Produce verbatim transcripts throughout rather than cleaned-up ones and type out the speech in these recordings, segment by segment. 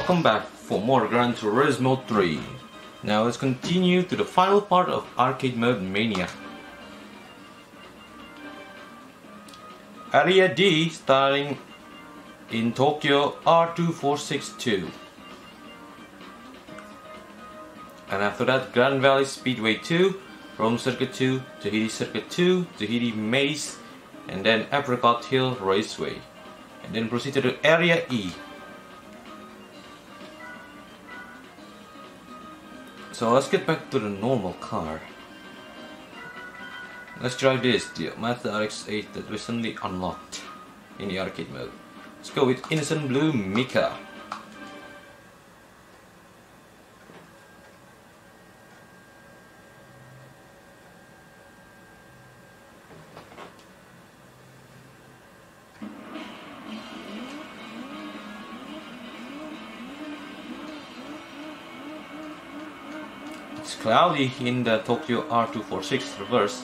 Welcome back for more Gran Turismo three. Now let's continue to the final part of Arcade Mode Mania. Area D starting in Tokyo R two four six two. And after that, Grand Valley Speedway two, Rome Circuit two, Tahiti Circuit two, Tahiti Maze, and then Apricot Hill Raceway. And then proceed to the Area E. So let's get back to the normal car. Let's drive this, the Mazda R X eight that recently unlocked in the arcade mode. Let's go with Innocent Blue Mika. It's cloudy in the Tokyo R two four six reverse.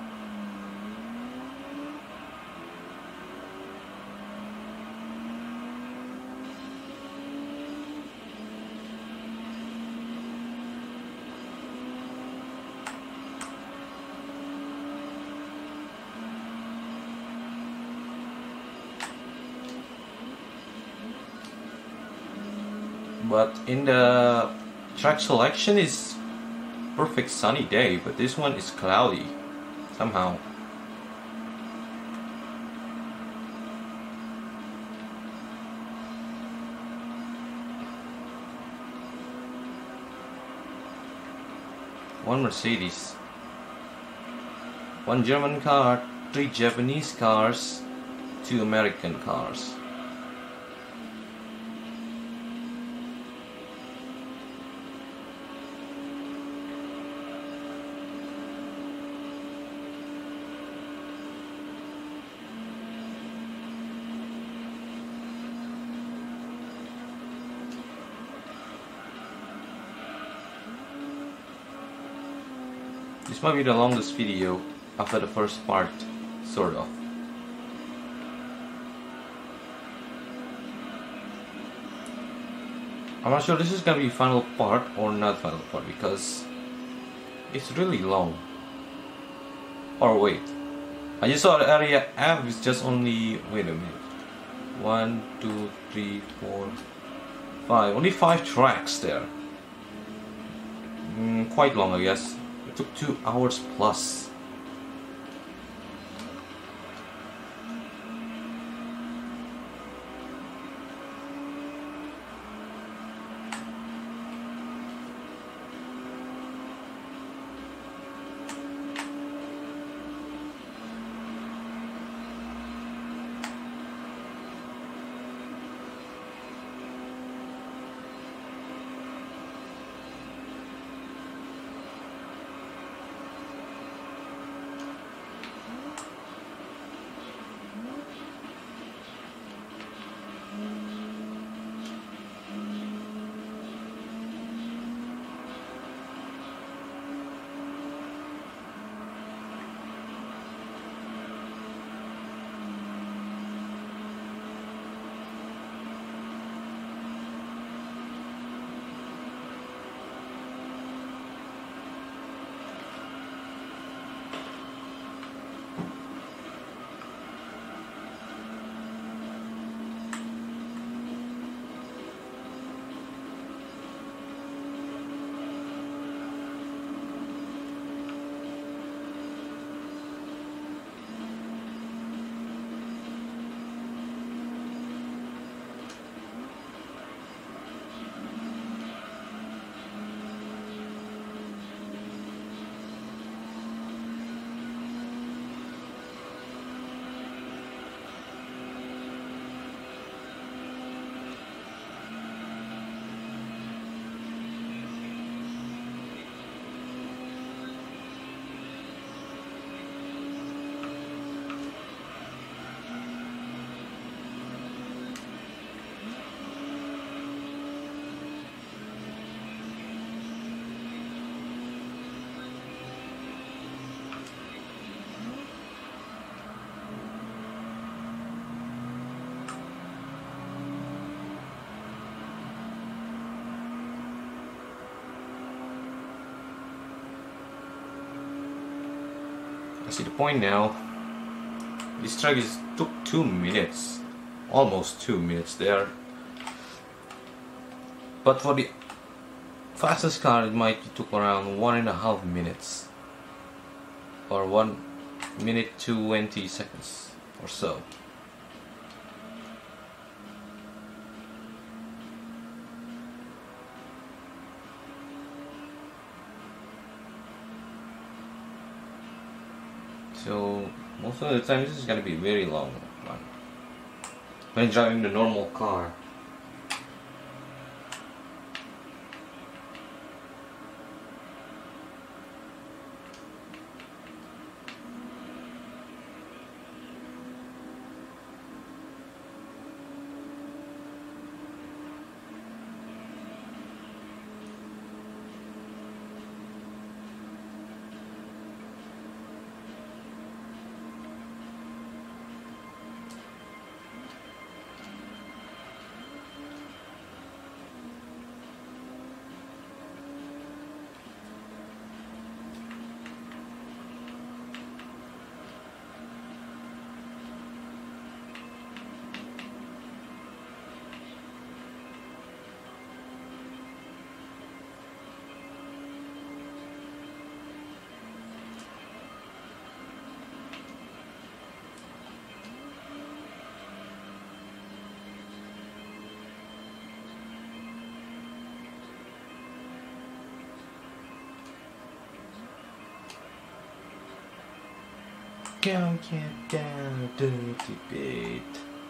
But in the track selection is perfect sunny day, but this one is cloudy somehow. One Mercedes, one German car, three Japanese cars, two American cars. This might be the longest video after the first part, sort of. I'm not sure this is gonna be final part or not final part because it's really long. Or wait, I just saw the area F is just only, wait a minute, one, two, three, four, five, only five tracks there. Mm, quite long, I guess. It took two hours plus. I see the point now. This track is took two minutes, almost two minutes there. But for the fastest car, it might took around one and a half minutes, or one minute twenty seconds or so. So most of the time this is gonna be very long one. When driving the normal car. Can't get down to debate.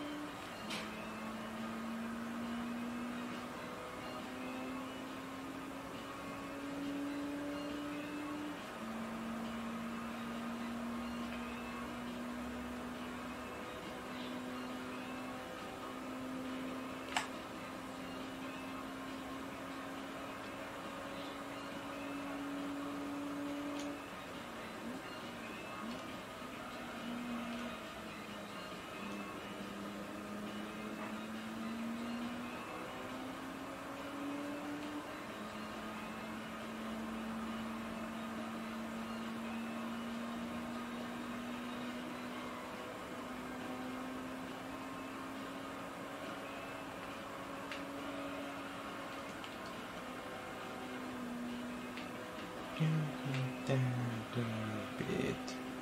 Can't get down to debate.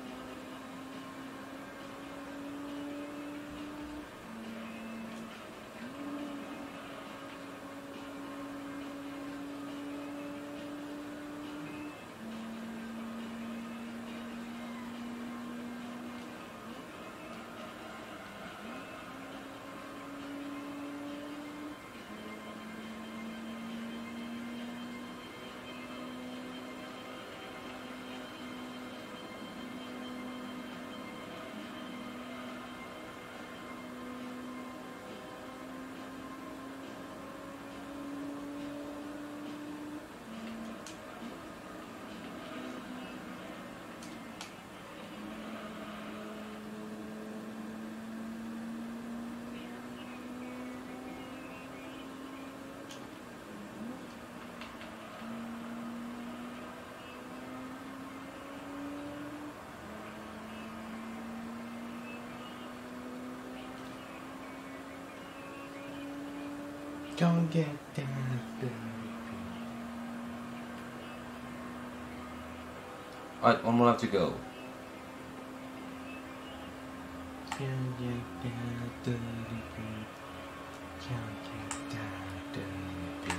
Don't get down, baby. Alright, one more left to go. Can't get down, baby. Can't get down, baby.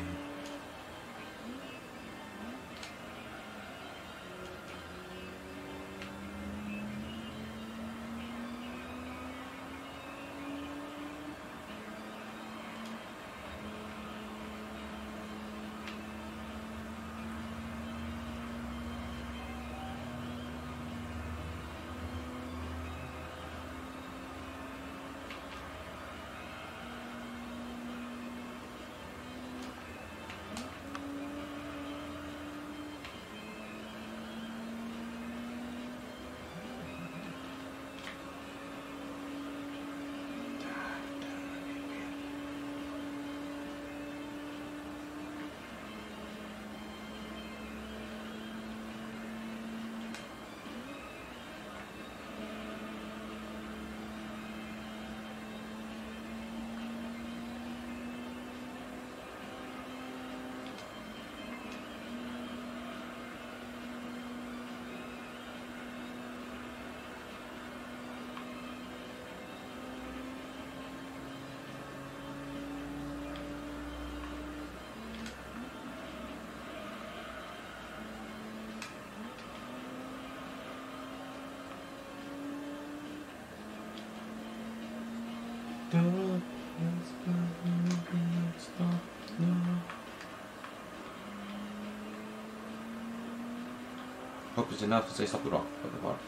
Hope it's enough to say Sakura for the part.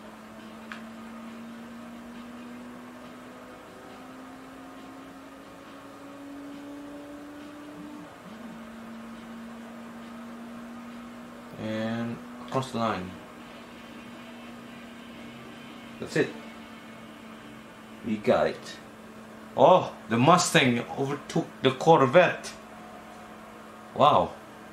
And across the line. That's it. We got it. Oh, the Mustang overtook the Corvette. Wow.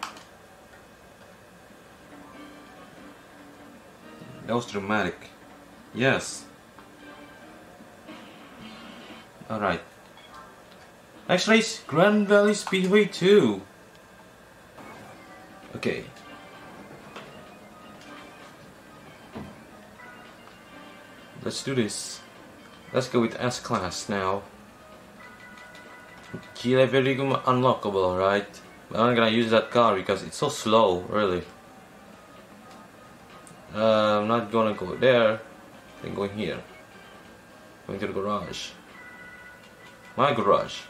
That was dramatic. Yes. Alright. Next race, Grand Valley Speedway two. Okay. Let's do this. Let's go with S class now. G-level unlockable, right? But I'm not gonna use that car because it's so slow, really. Uh, I'm not gonna go there. I'm going here. Going to the garage. My garage.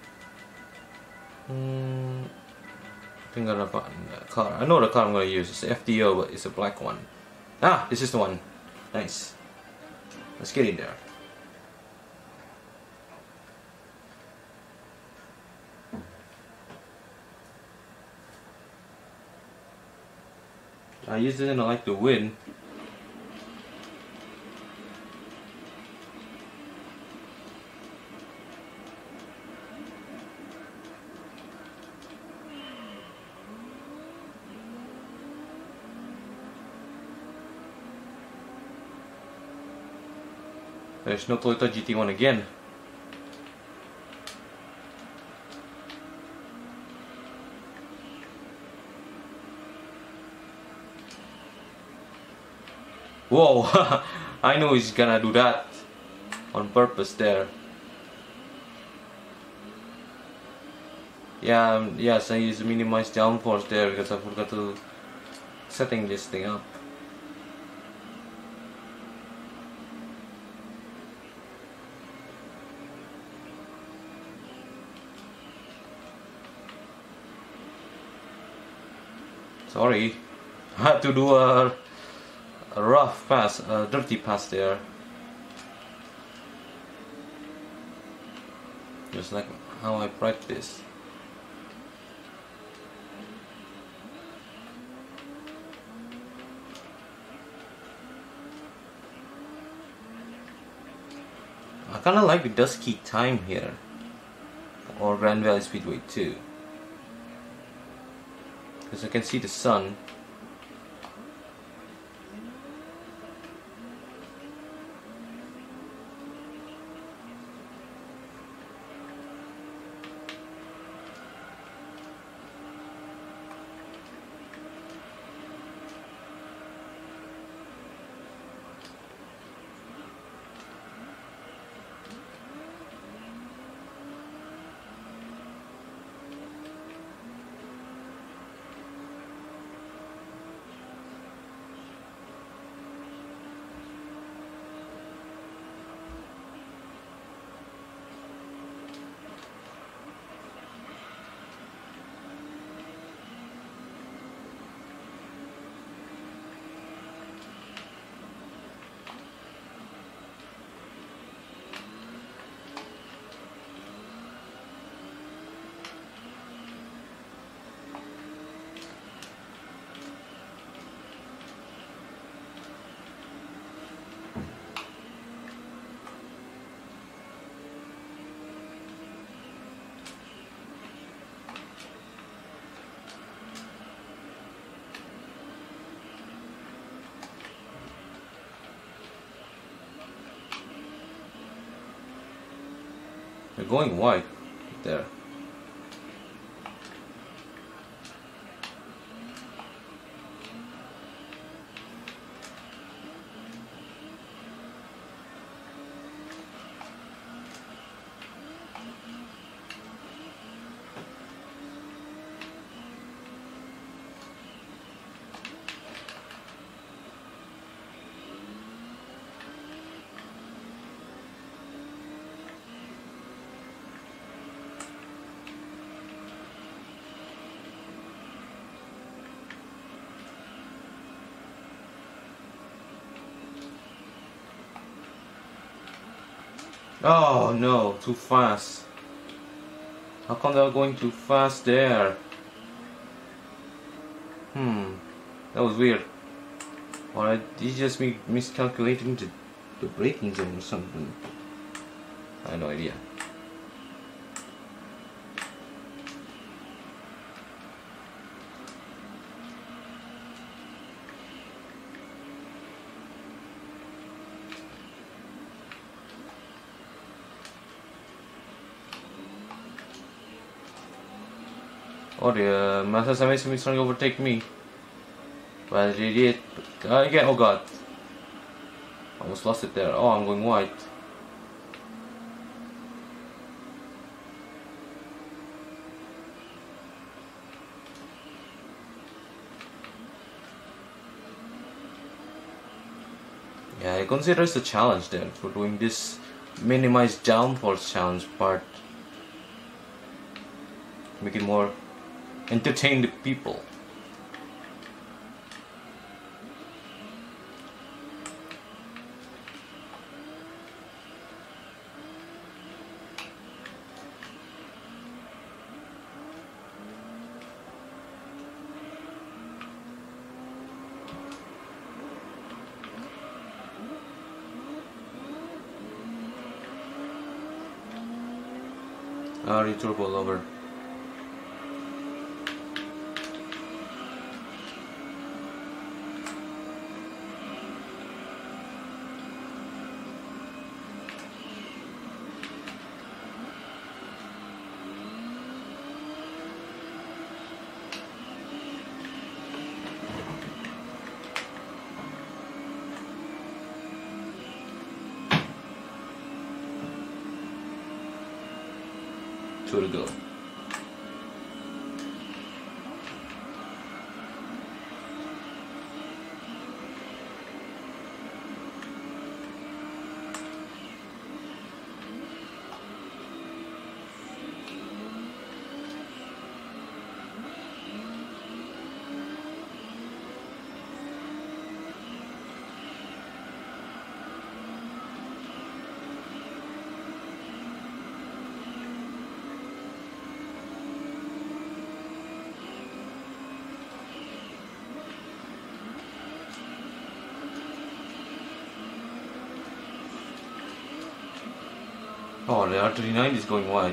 Hmm. I think I'm gonna find a car. I know the car I'm gonna use. It's F D O, but it's a black one. Ah, this is the one. Nice. Let's get in there. I usually don't like to win. There's no Toyota G T one again. Whoa, I know he's gonna do that on purpose there. Yeah, um, yes, I use minimize downforce there because I forgot to setting this thing up. Sorry, I had to do a, a rough pass, a dirty pass there. Just like how I practice. I kinda like the dusky time here, or Grand Valley Speedway two. Because I can see the sun. You're going wide there. Oh no, too fast. How come they're going too fast there? Hmm, that was weird. Or I, did just me miscalculating the, the braking zone or something? I have no idea. Oh, the uh, Mazda seven is trying to overtake me. But it did. Uh, again, oh god. Almost lost it there. Oh, I'm going white. Yeah, I consider it's a challenge then for doing this minimized downforce challenge part. Make it more entertain the people. Ah, uh, turbo lover. Two to go. Oh, the R thirty-nine is going wide.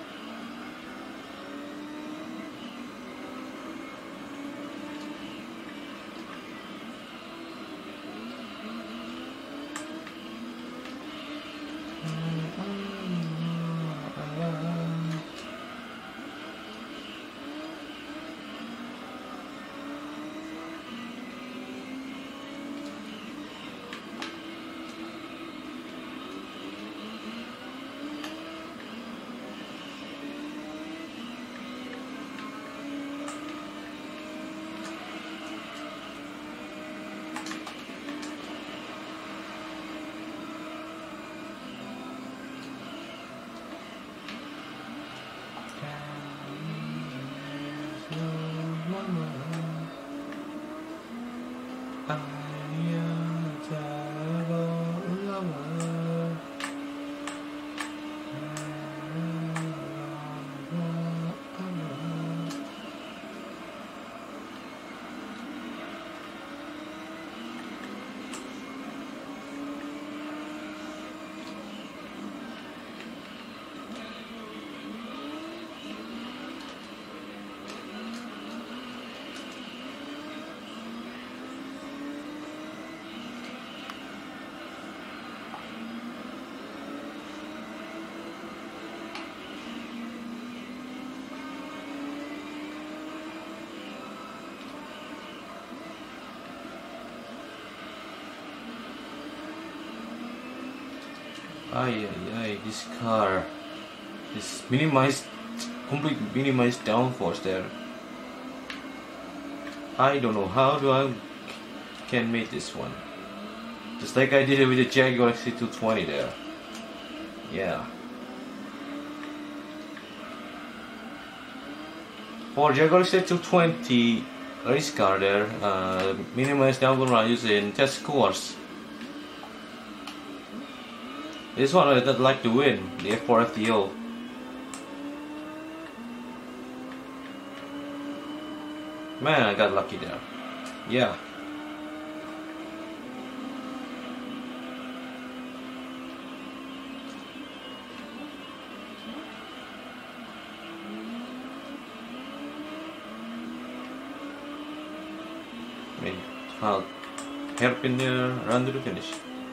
Ay, ay, ay, this car is minimized, complete minimized downforce there. I don't know how do I can make this one. Just like I did it with the Jaguar X C two twenty there. Yeah. For Jaguar X C two twenty race car there, uh, minimized downforce run using test course. This one I would like to win, the F four F T O. Man, I got lucky there. Yeah. I mean, I'll hairpin there, run to the finish.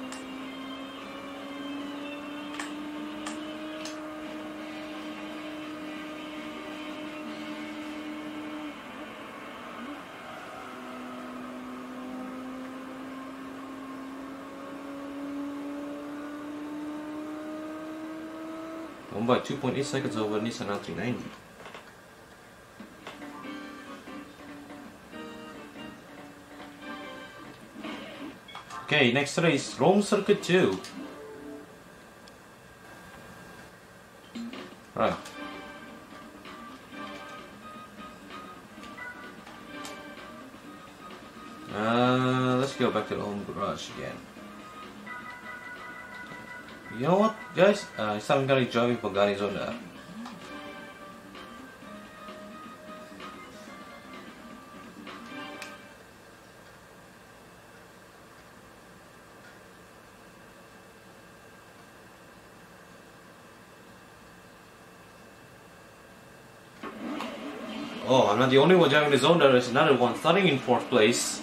One by two point eight seconds over Nissan L three ninety. Okay, next race, Rome Circuit two. Right. Uh, let's go back to the home garage again. You know what, guys? Uh, it's time I'm gonna drive Pagani Zonda. Oh, I'm not the only one driving the Zonda. There's another one starting in fourth place.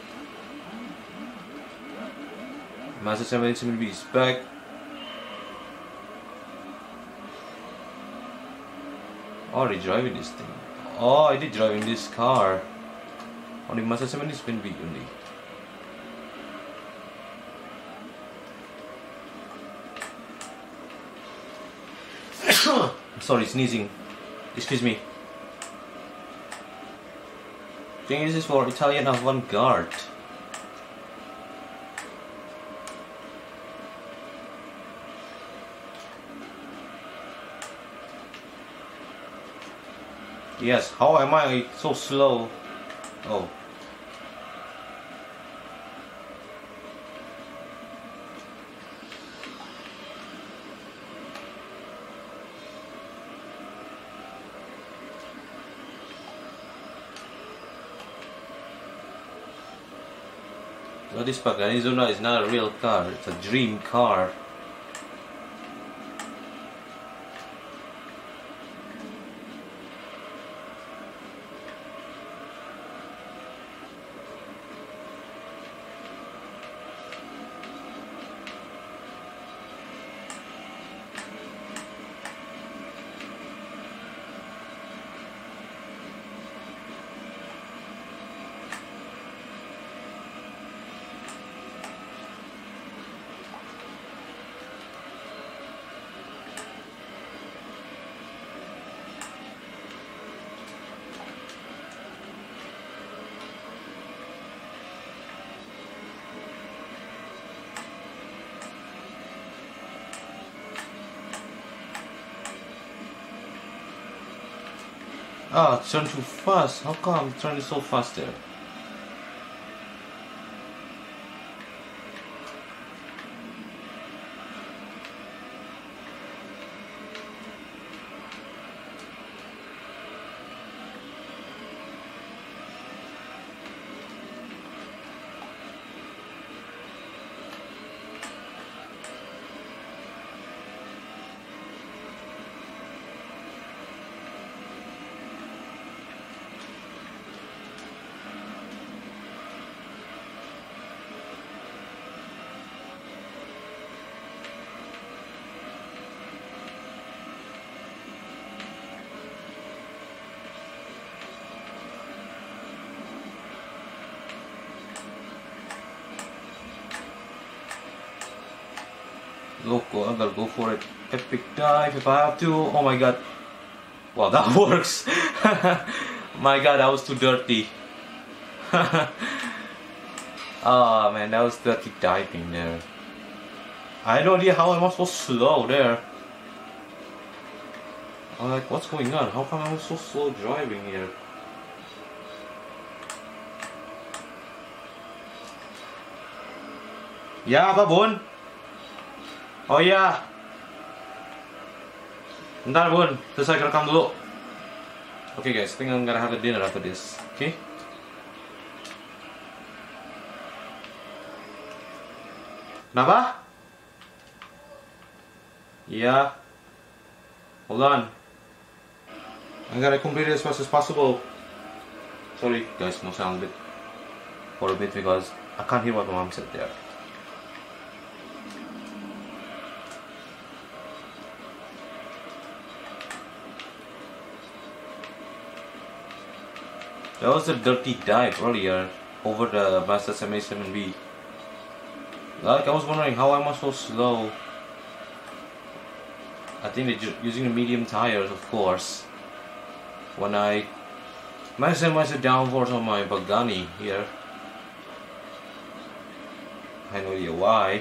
Mazda seven eighty-seven B is back. Oh, I did driving this thing. Oh, I did driving this car. Only Mazda seven eighty-seven B only. I'm sorry, sneezing. Excuse me. I think this is for Italian avant-garde. Yes, how am I so slow? Oh. So this Pagani Zonda is not a real car, it's a dream car. Ah, turn too fast. How come I'm turning so fast there? Loco, I'm gonna go for it. Epic dive if I have to. Oh my god. Wow, that works. My god, that was too dirty. Ah, man, that was dirty diving there. I had no idea how I was so slow there. I'm like, what's going on? How come I'm so slow driving here? Yeah, Babon. Oh iya. Bentar bun, selesai rekam dulu. Okay guys, I think I'm gonna have a dinner after this. Okay. Kenapa? Yeah. Hold on. I gotta complete it as fast as possible. Sorry guys, no sound bit for a bit because I can't hear what my mom said there. That was a dirty dive earlier over the Mazda seven eighty-seven B. Like I was wondering how am I so slow? I think they're using the medium tires, of course. When I maximize the downforce on my Pagani here, I have no idea why.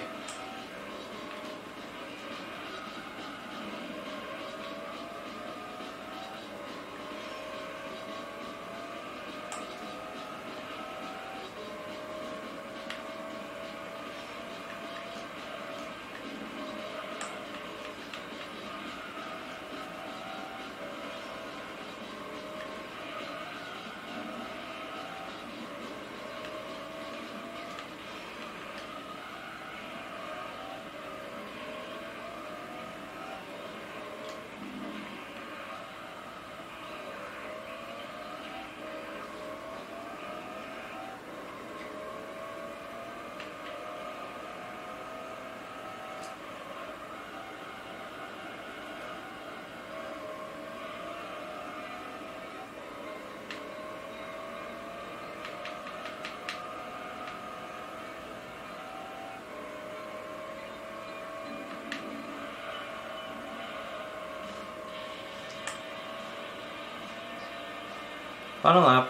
Final lap.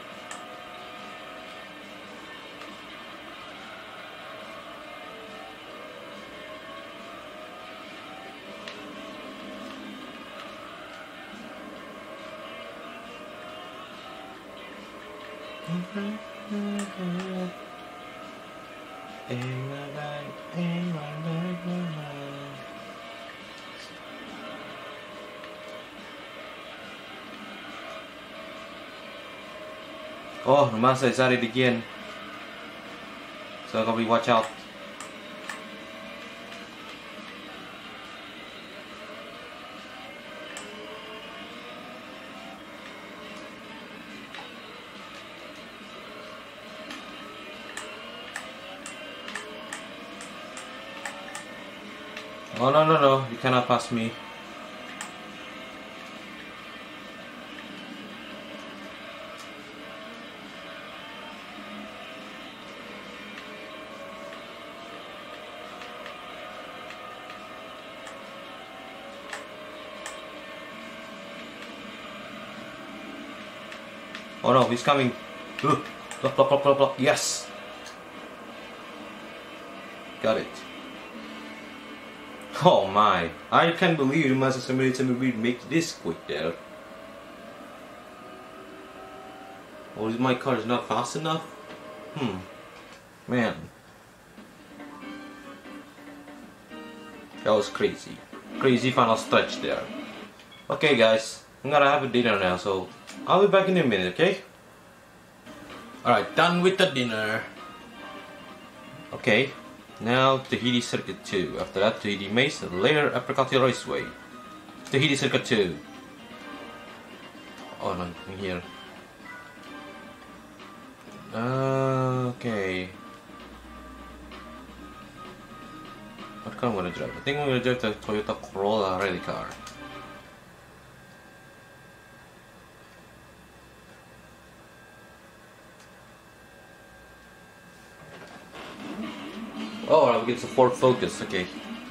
Oh, the Mazda is at it again. So gotta be watch out. Oh no no no, you cannot pass me. Oh no, he's coming. Look, block, block, block, block, block. Yes. Got it. Oh my, I can't believe Mazda seven eighty-seven B make this quick there. Or is my car is not fast enough? Hmm. Man. That was crazy. Crazy final stretch there. Okay guys, I'm gonna have a dinner now, so I'll be back in a minute, okay? Alright, done with the dinner. Okay, now Tahiti Circuit two. After that, Tahiti Maze, and later Apricot Raceway. Tahiti Circuit two. Oh, no, in here. Uh, okay. What car am I gonna drive? I think I'm gonna drive the Toyota Corolla rally car. Oh, I'll get the Ford Focus, okay.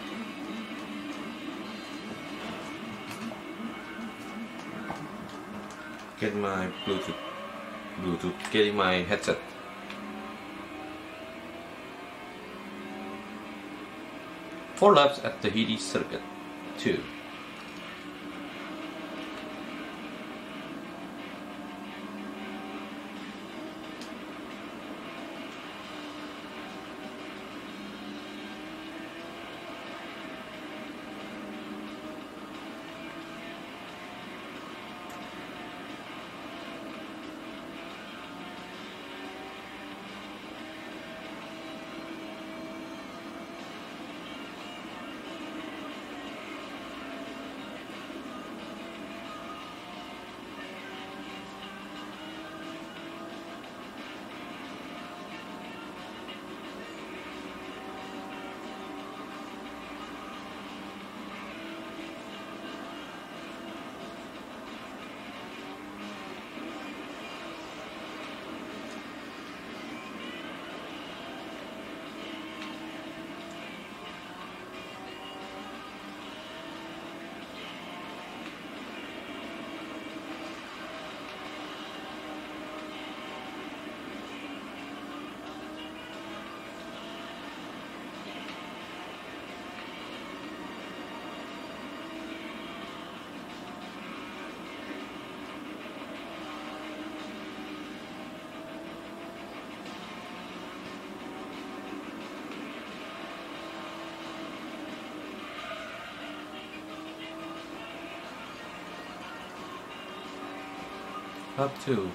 Get my Bluetooth, Bluetooth, getting my headset. Four laps at Tahiti Circuit two. Have to.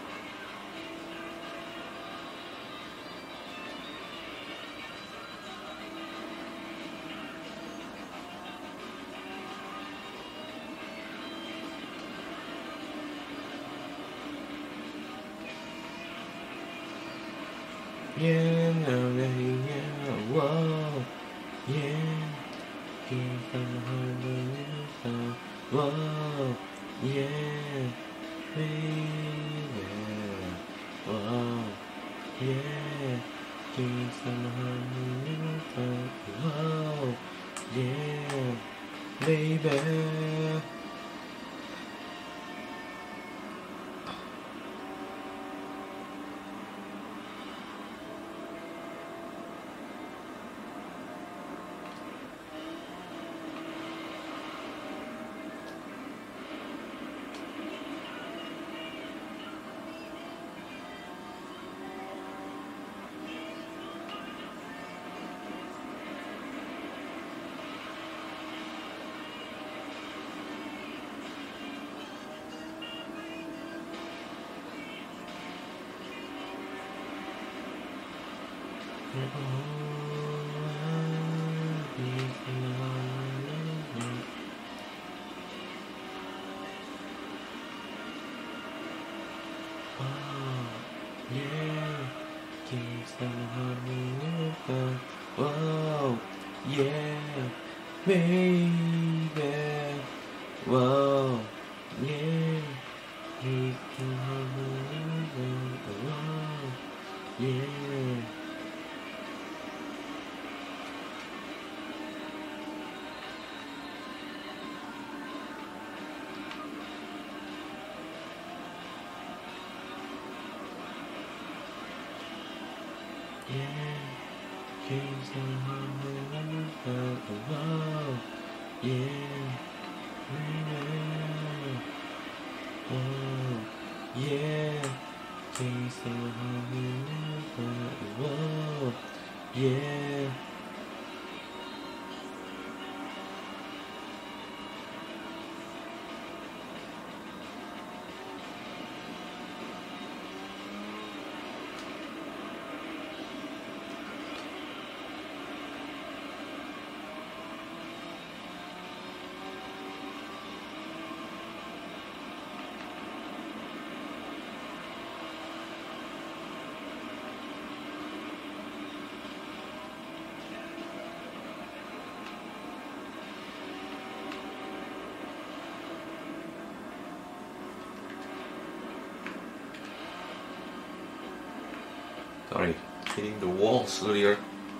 Yeah, no, yeah, whoa, yeah, keep on holding whoa, yeah, baby, whoa, yeah, keep on holding whoa, yeah, baby. Whoa, yeah, baby. Whoa, yeah, he's whoa, yeah. Yeah, he's whoa, yeah, baby. Whoa, yeah, he's whoa, yeah. Sorry, hitting the walls earlier.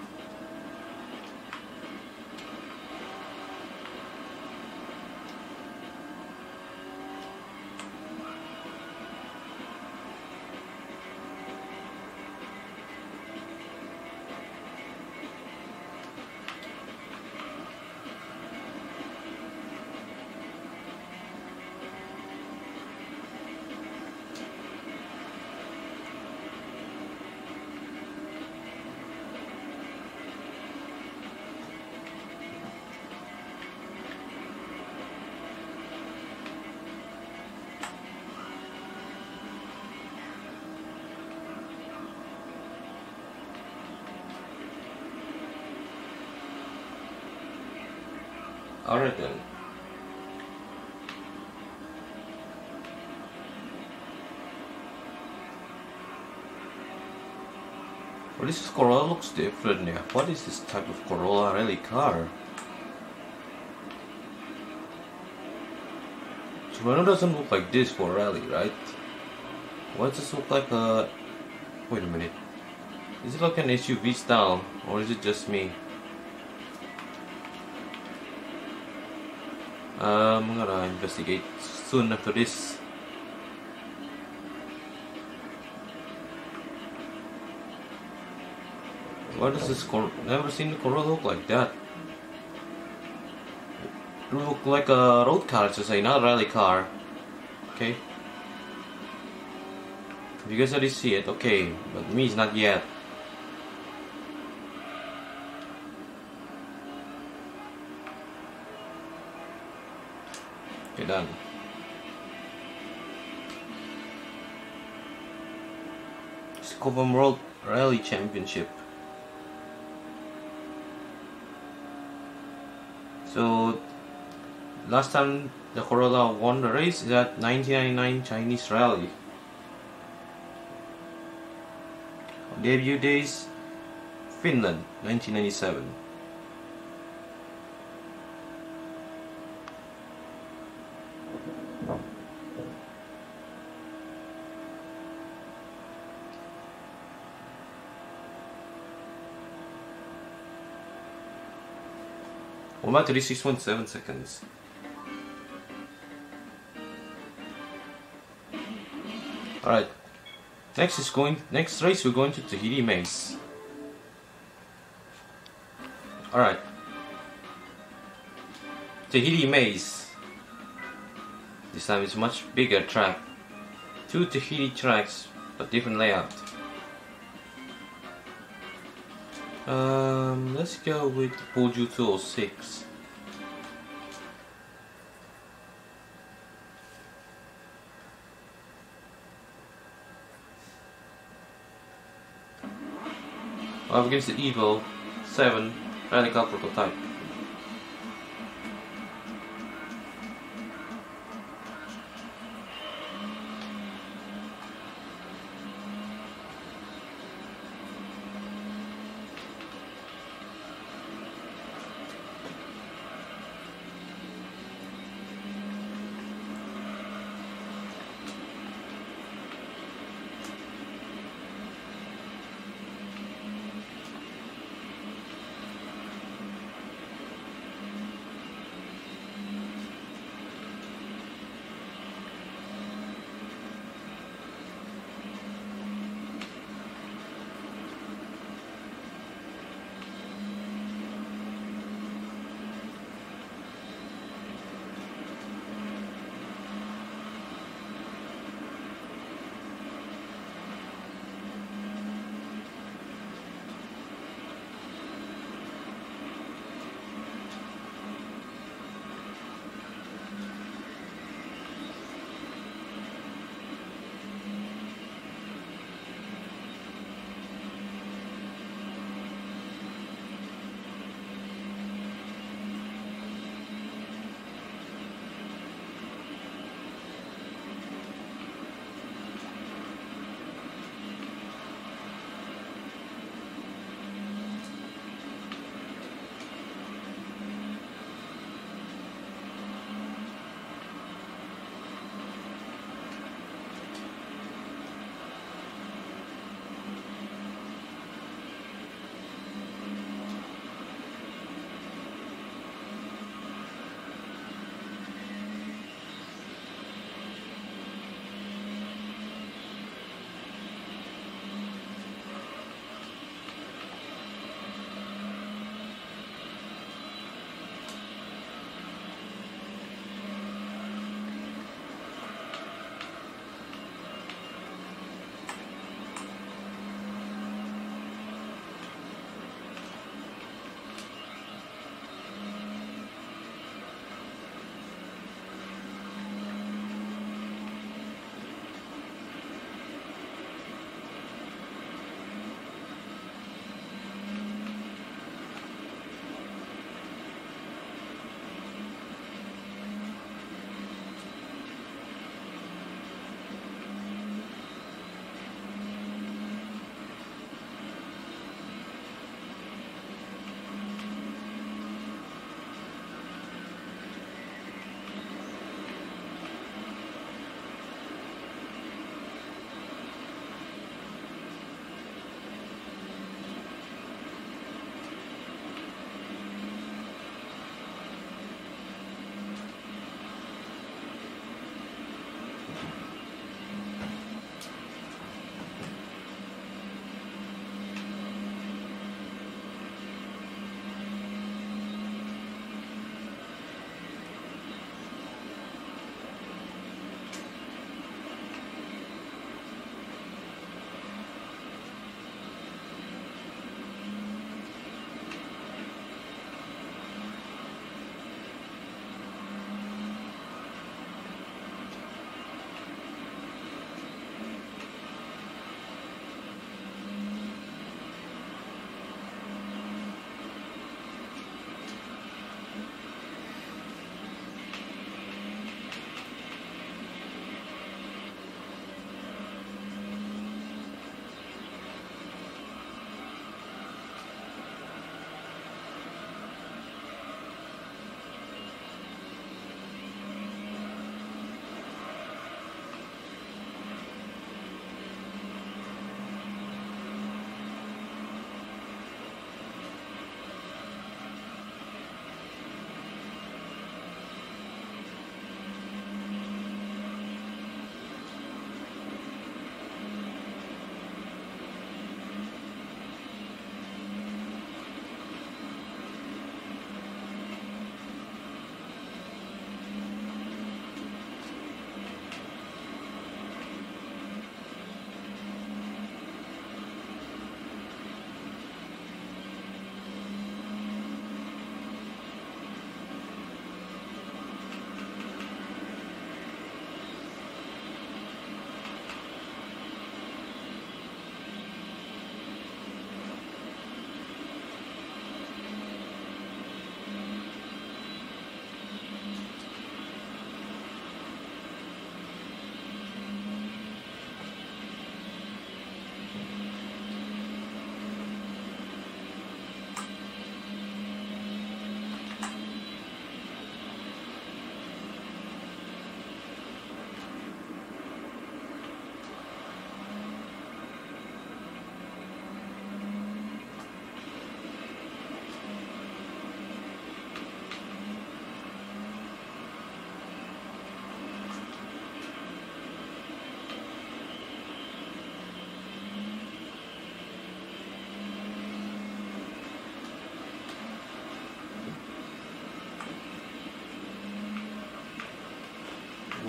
Alright then. Well, this Corolla looks different. Yeah. What is this type of Corolla rally car? Toronto doesn't look like this for rally, right? Why does this look like a... Wait a minute. Is it like an S U V style? Or is it just me? Um, I'm gonna investigate soon after this. Why does this Cor- never seen the Corolla look like that? It look like a road car, to say, not a rally car. Okay. You guys already see it, okay, but me is not yet. Okay, done. Cobham World Rally Championship. So last time the Corolla won the race is at nineteen ninety-nine Chinese Rally. Debut days Finland nineteen ninety-seven. one by thirty-six point seven seconds. Alright. Next is going next race we're going to Tahiti Maze. Alright. Tahiti Maze. This time it's much bigger track. Two Tahiti tracks but different layout. Um, let's go with Poju two oh six. Up against the Evo seven Radical prototype.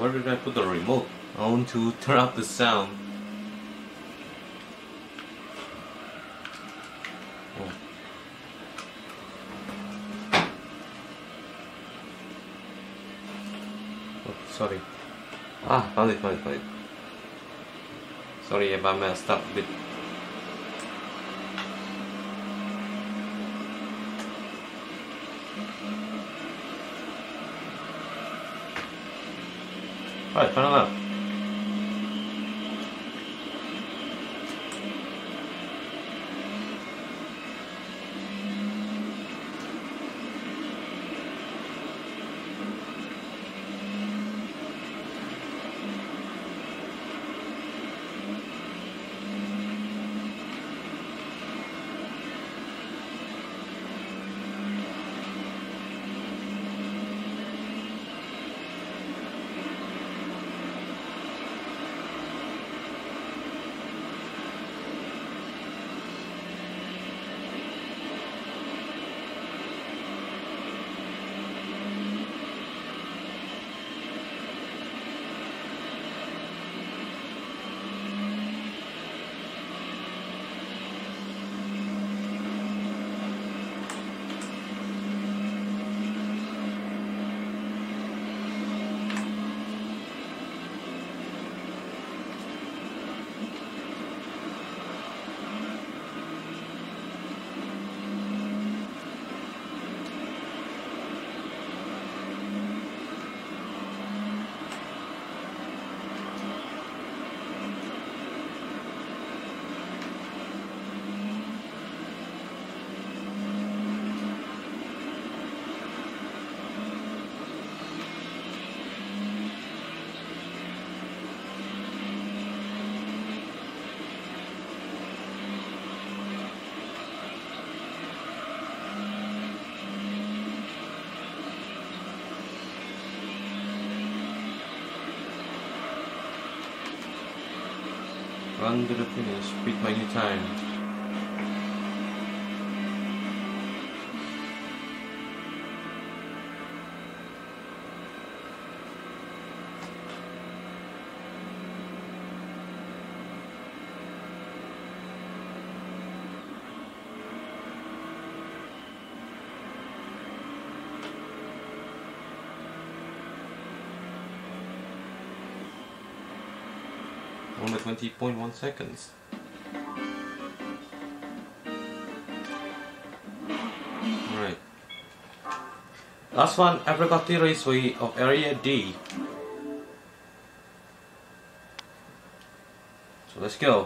Where did I put the remote? I want to turn up the sound. Oh. Oh, sorry. Ah, found it, found it, found it. Sorry if I messed up a bit. Alright, final lap. Run to the finish, beat my new time. Only twenty point one seconds. Alright. Last one, Apricot Raceway of Area D. So let's go.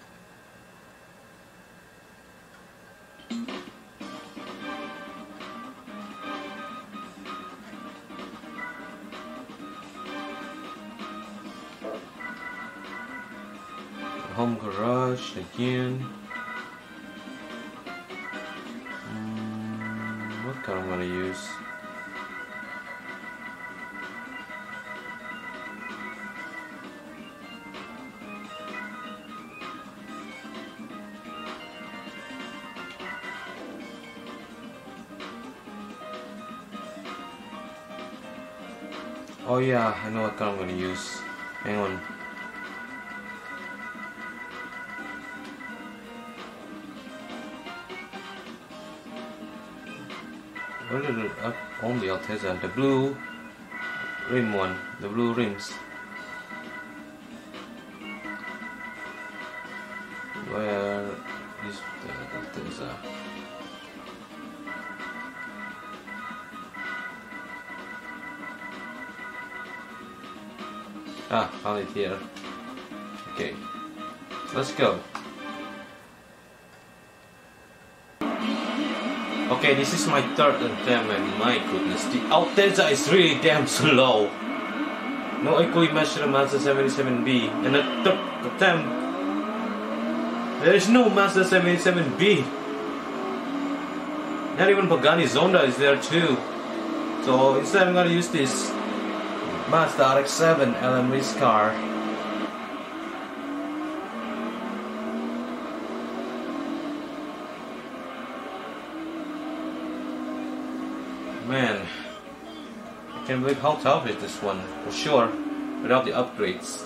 Home garage again. Mm, what car I'm gonna use? Oh yeah, I know what car I'm gonna use. Hang on. Where did it up? Only Altezza, the blue rim one, the blue rims. Where is the Altezza? Ah, found it here. Okay, let's go. Okay, this is my third attempt and my goodness, the Altezza is really damn slow. No equally matched to the Mazda seventy-seven B, and the third attempt, there is no Mazda seventy-seven B. Not even Pagani Zonda is there too. So instead I'm gonna use this Mazda R X seven L M race car. Man, I can't believe how tough is this one, for sure. without the upgrades.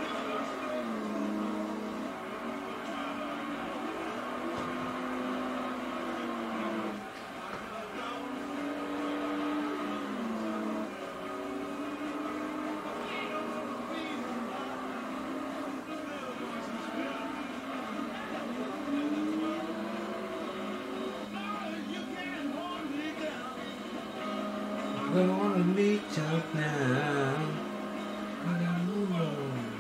I wanna meet you now. I don't know.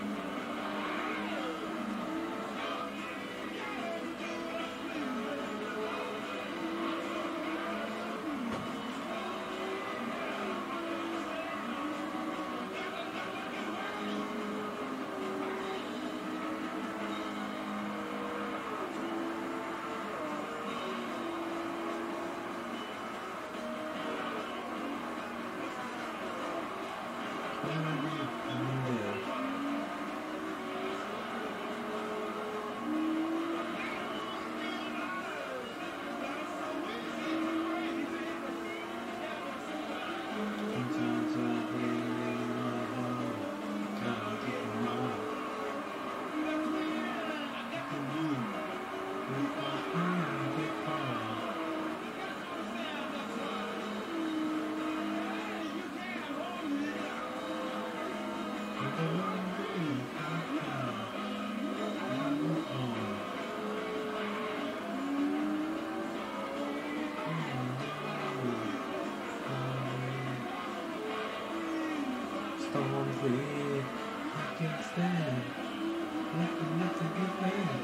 Don't breathe, I can't stand. Nothing, nothing can stand.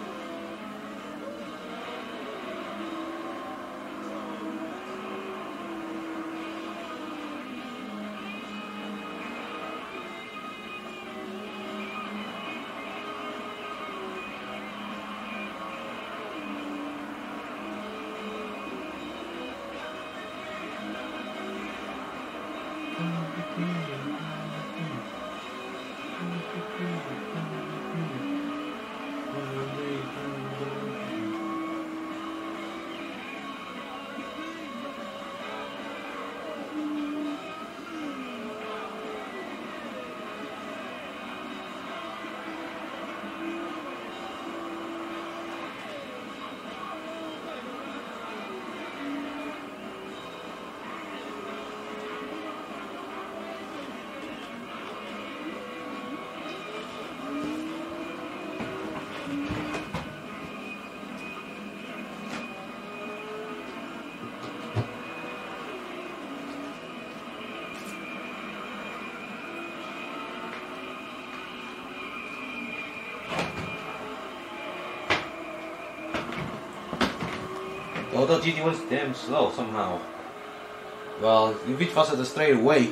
The other G T was damn slow somehow. Well, if it was at a straight away,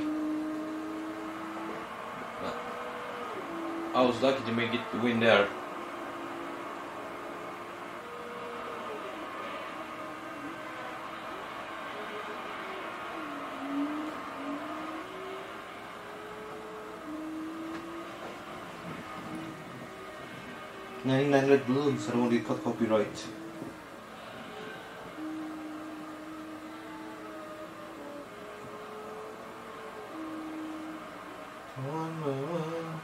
but I was lucky to make it to win there. ninety-nine red balloons, I don't want to cut copyright. One by one,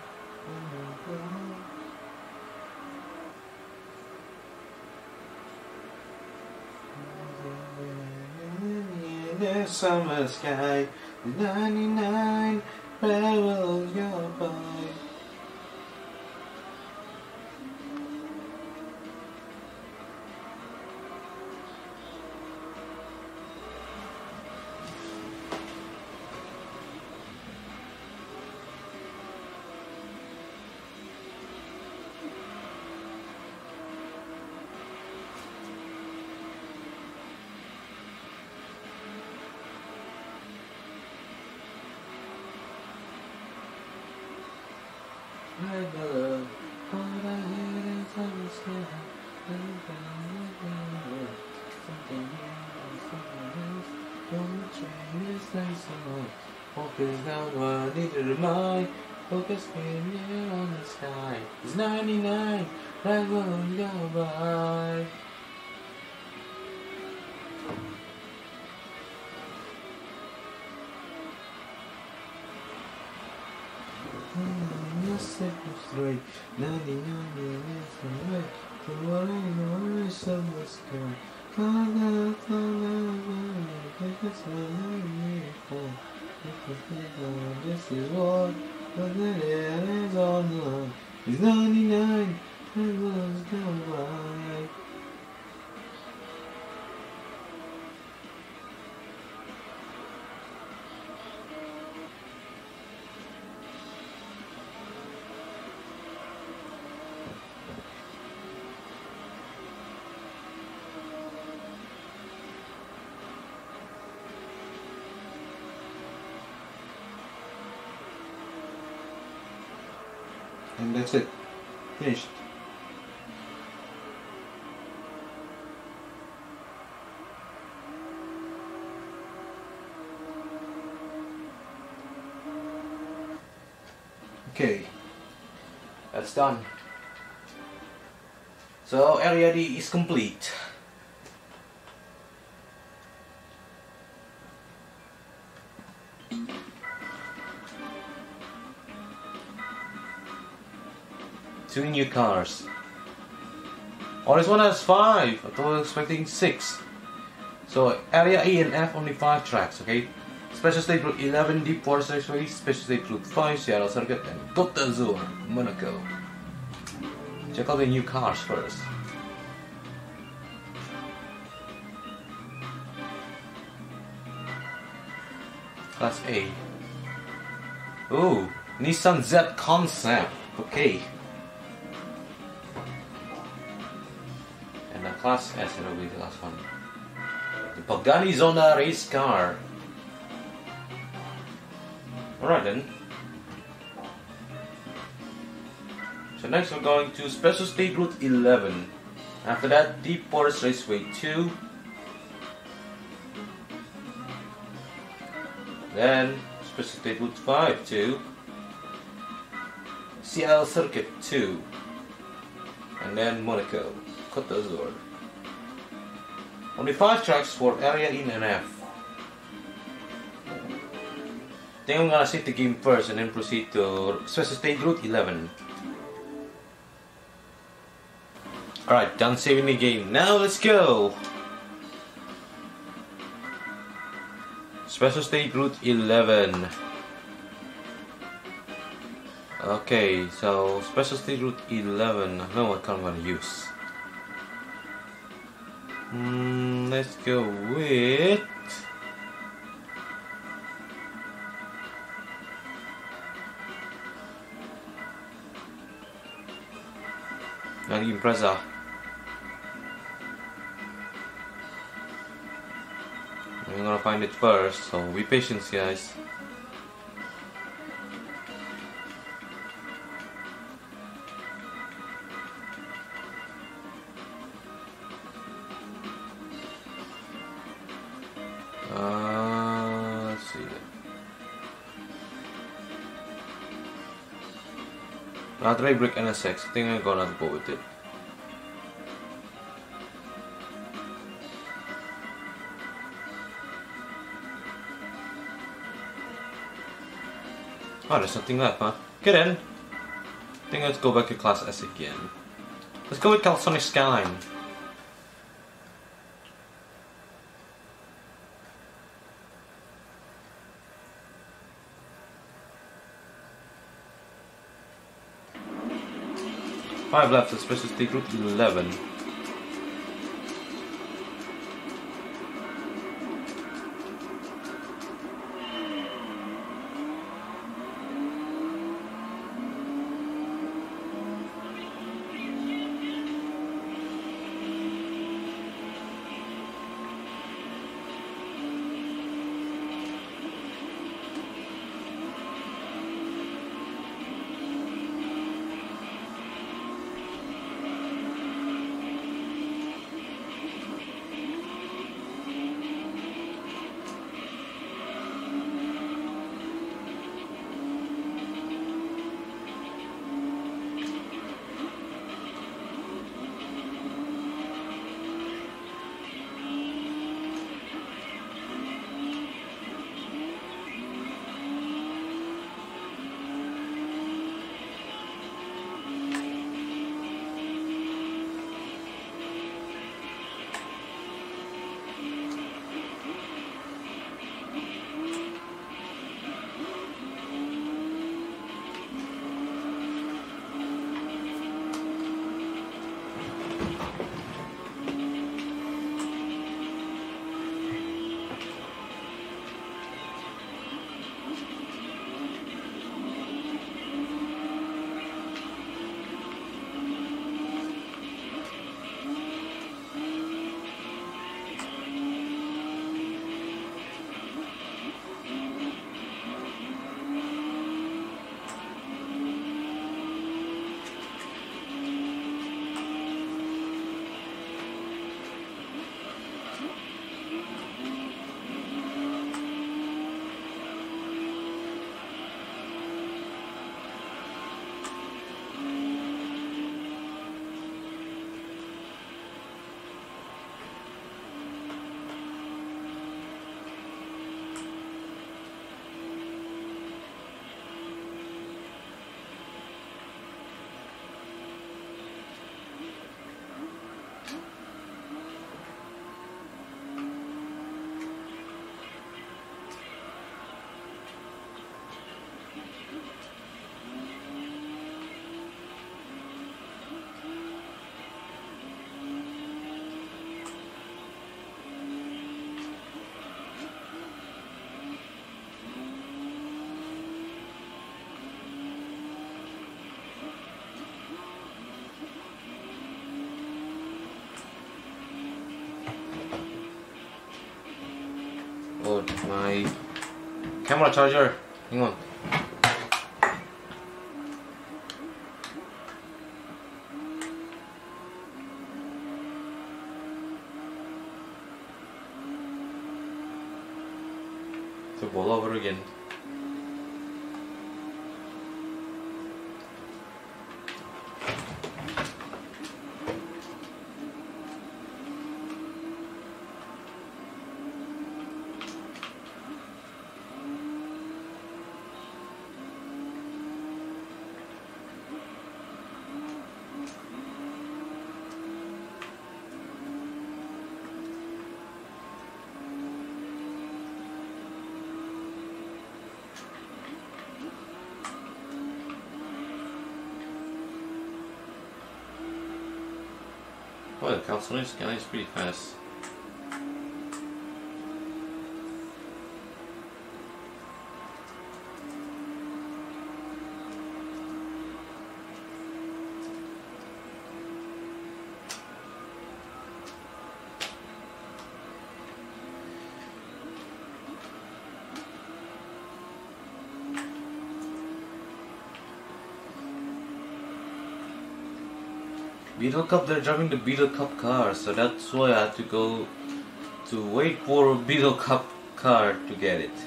in the summer sky, ninety-nine rebels go by. I love all I hear is on sky. Something else, something else. Don't train is like so. Focus down what need to remind. Focus here on the sky. It's ninety-nine, that won't go by. Hmm. great. ninety-nine is the way. The one I know is so much good. Father, Father, that's what I'm here for. This is what the dead is on the line. It's ninety-nine, and love's gone by. And that's it. Finished. Okay. That's done. So area D is complete. Two new cars. Oh, this one has five. I was expecting six. So area E and F only five tracks. Okay. Special State Route eleven, Deep Forest Raceway. Special State Route five, Seattle Circuit, and Côte d'Azur, Monaco. Check out the new cars first. Class A. Ooh, Nissan Z Concept. Okay. And the Class S, it'll be the last one. The Pagani Zona race car. Alright then. So next we're going to Special State Route eleven. After that, Deep Forest Raceway two. Then Special State Route five two. Seattle Circuit two. And then Monaco, Côte d'Azur. Only five tracks for area E and F. I think I'm gonna save the game first and then proceed to Special State Route eleven. Alright, done saving the game. Now let's go! Special State Route eleven. Okay, so Special State Route eleven. I know what car I'm gonna use. Mm, let's go with... An Impreza. I'm gonna find it first, so be patient, guys. Uh, let's see. I'll try Brick N S X. I think I'm gonna go with it. Oh, there's nothing left, huh? Okay then. I think let's go back to Class S again. Let's go with Calisonic Skyline. Five left at Special State Route eleven. Oh, my camera charger. Hang on. So all over again. Oh, the calculator scan is pretty fast. Beetle Cup, they're driving the Beetle Cup car, so that's why I had to go to wait for a Beetle Cup car to get it.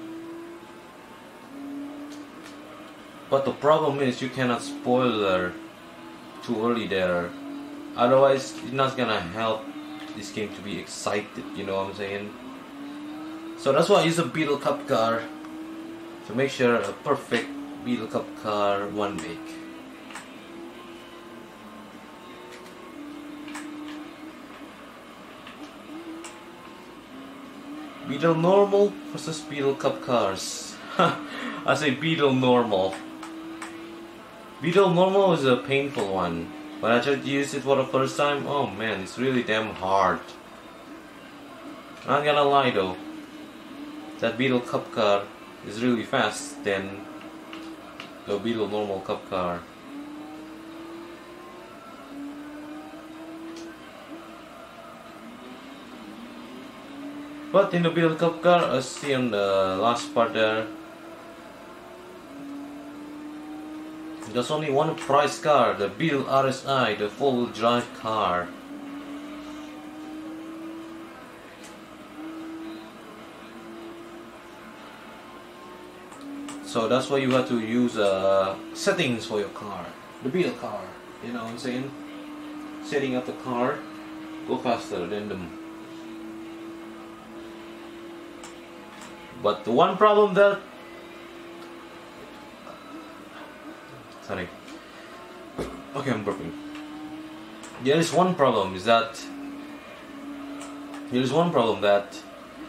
But the problem is you cannot spoiler too early there, otherwise it's not gonna help this game to be excited, you know what I'm saying? So that's why I use a Beetle Cup car to make sure a perfect Beetle Cup car one make. Beetle Normal versus Beetle Cup cars. I say Beetle Normal. Beetle Normal is a painful one. When I tried to use it for the first time, oh man, it's really damn hard. Not gonna lie though, that Beetle Cup car is really fast than the Beetle Normal Cup car. But in the Beetle Cup car, I see on the last part there, there's only one prize car, the Beetle R S I, the four-wheel drive car. So that's why you have to use uh, settings for your car, the Beetle car, you know what I'm saying? Setting up the car, go faster than them. But the one problem that, sorry, okay, I'm burping. There is one problem is that, there is one problem that,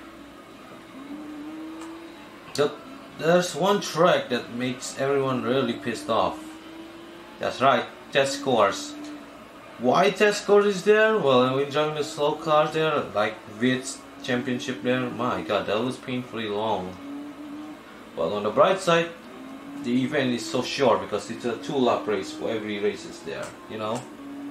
that there's one track that makes everyone really pissed off. That's right, test scores. Why test scores is there? Well, I'm enjoying the slow cars there, like Vitz Championship there. My god, that was painfully long. But on the bright side, the event is so short because it's a two lap race for every races there, you know.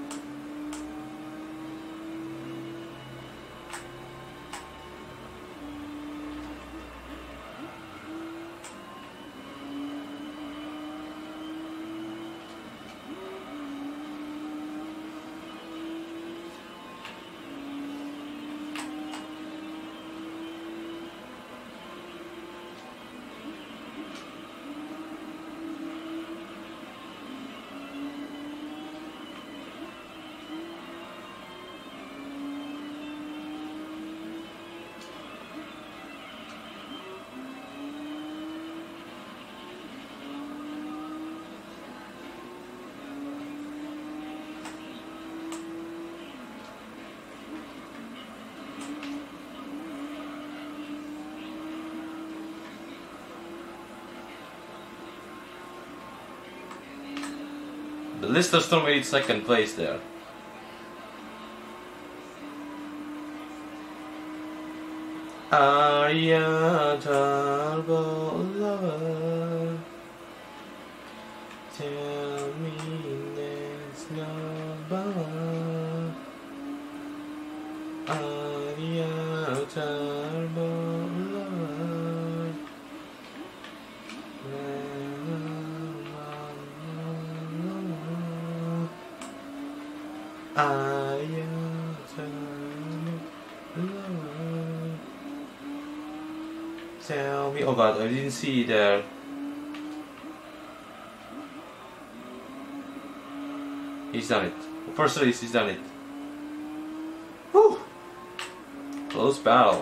The Lister Storm made second place there. Are you turbo lover? Tell me there's no bar. Are you turbo lover? I am tell me. Oh god, I didn't see there. He's done it. First race, he's done it. Whew! Close battle.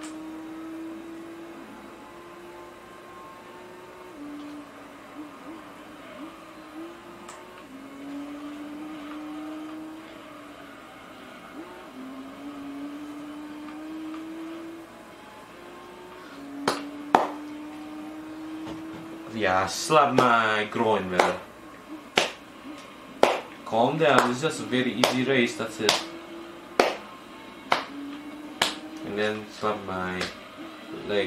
Yeah, slap my groin there. Calm down, it's just a very easy race, that's it. And then slap my leg.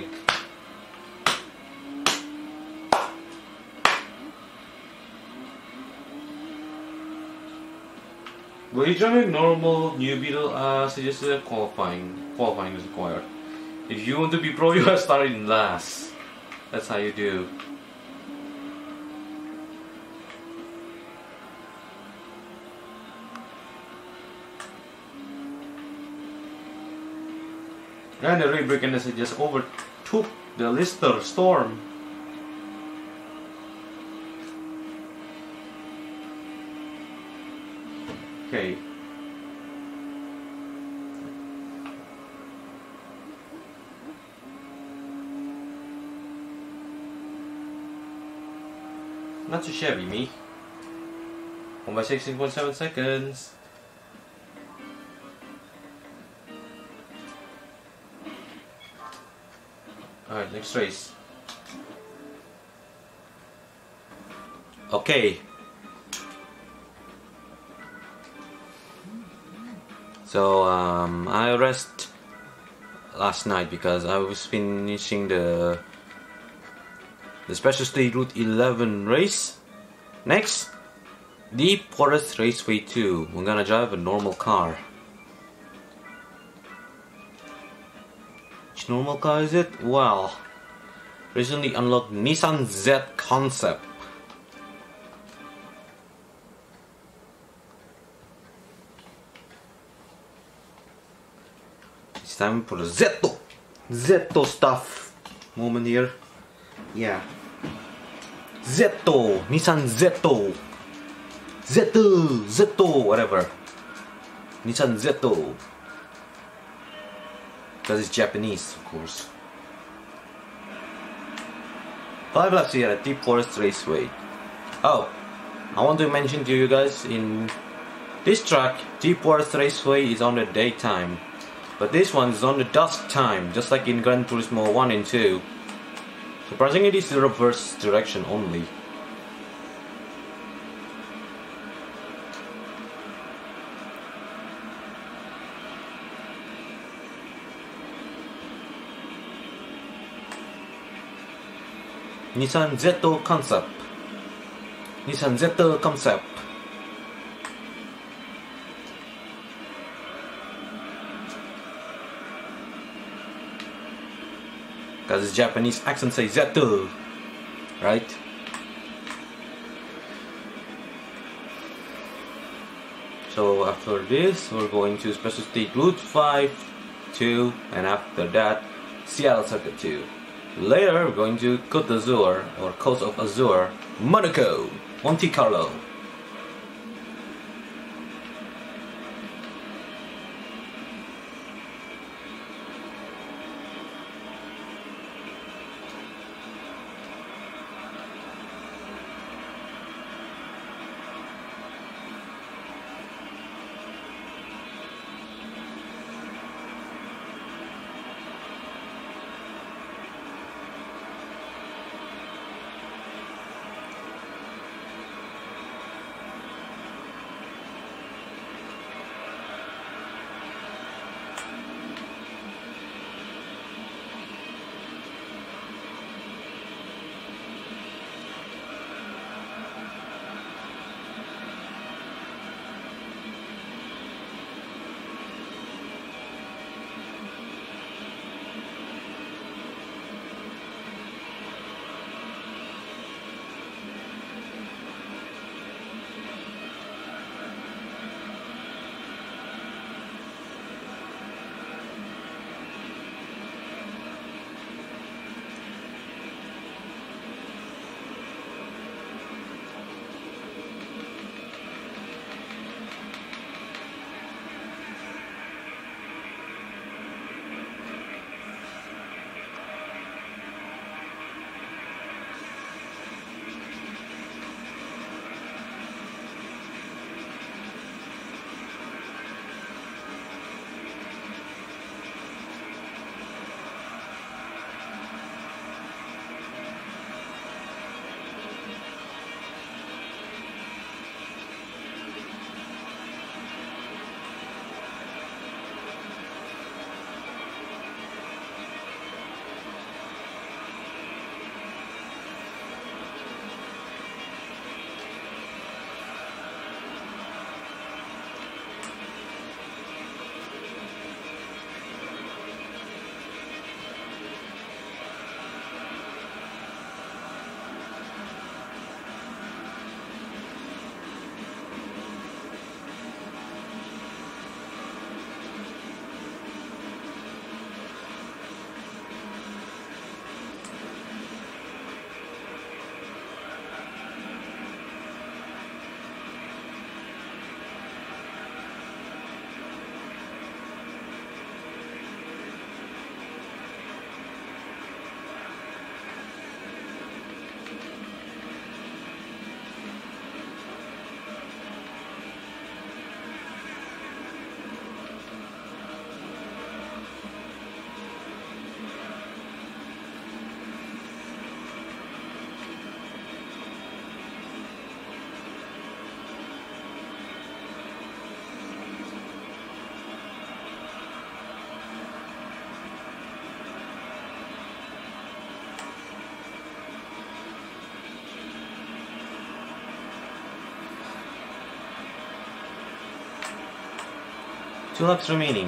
Were you driving normal new Beetle? Uh, suggested qualifying. Qualifying is required. If you want to be pro, you have started in last. That's how you do. And the Ray Brigandess just overtook the Lister Storm. Okay. Not too shabby, me. one by sixteen point seven seconds. Alright, next race. Okay. So, um, I rest last night because I was finishing the the Special State Route eleven race. Next, Deep Forest Raceway two. We're gonna drive a normal car. Which normal car is it? Well, recently unlocked Nissan Z Concept. It's time for the Zetto! Zetto stuff moment here. Yeah. Zetto! Nissan Zetto! Zetto! Zetto! Whatever. Nissan Zetto. Because it's Japanese, of course. Five laps here at Deep Forest Raceway. Oh, I want to mention to you guys, in this track, Deep Forest Raceway is on the daytime. But this one is on the dusk time, just like in Gran Turismo one and two. Surprisingly, it is the reverse direction only. Nissan Zetto Concept. Nissan Zetto Concept. Because its Japanese accent says Zetto, right? So after this, we're going to Special State Route five, two, and after that, Seattle Circuit two. Later, we're going to Côte d'Azur, or Coast of Azure, Monaco, Monte Carlo. Two laps remaining.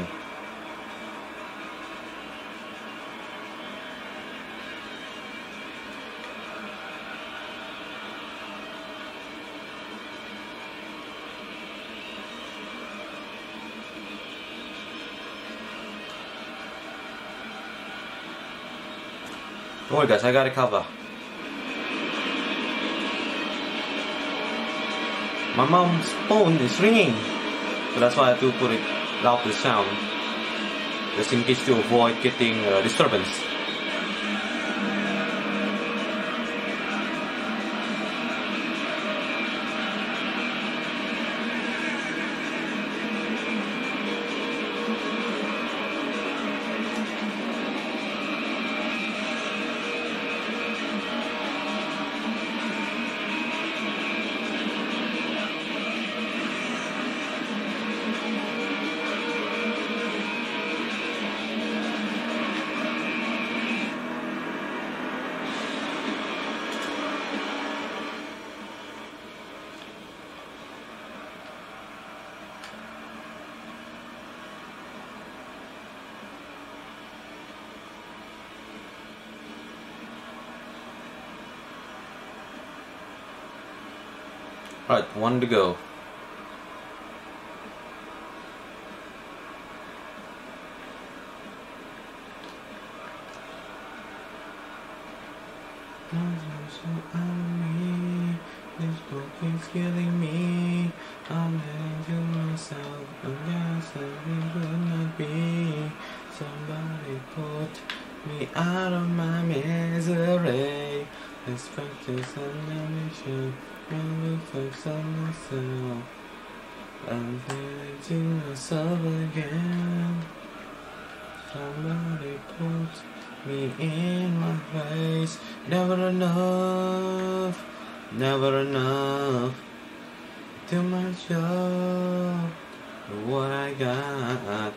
Don't worry guys, I got a cover. My mom's phone is ringing, so that's why I have to put it loud to sound, just in case to avoid getting uh, disturbance. Alright, one to go. This book is killing me. I'm letting to myself, and yes, something could not be. Somebody put me out of my misery. Let's practice animation. And focus on myself. I'm feeling to myself again. Somebody put me in my face. Never enough, never enough. Too much of what I got.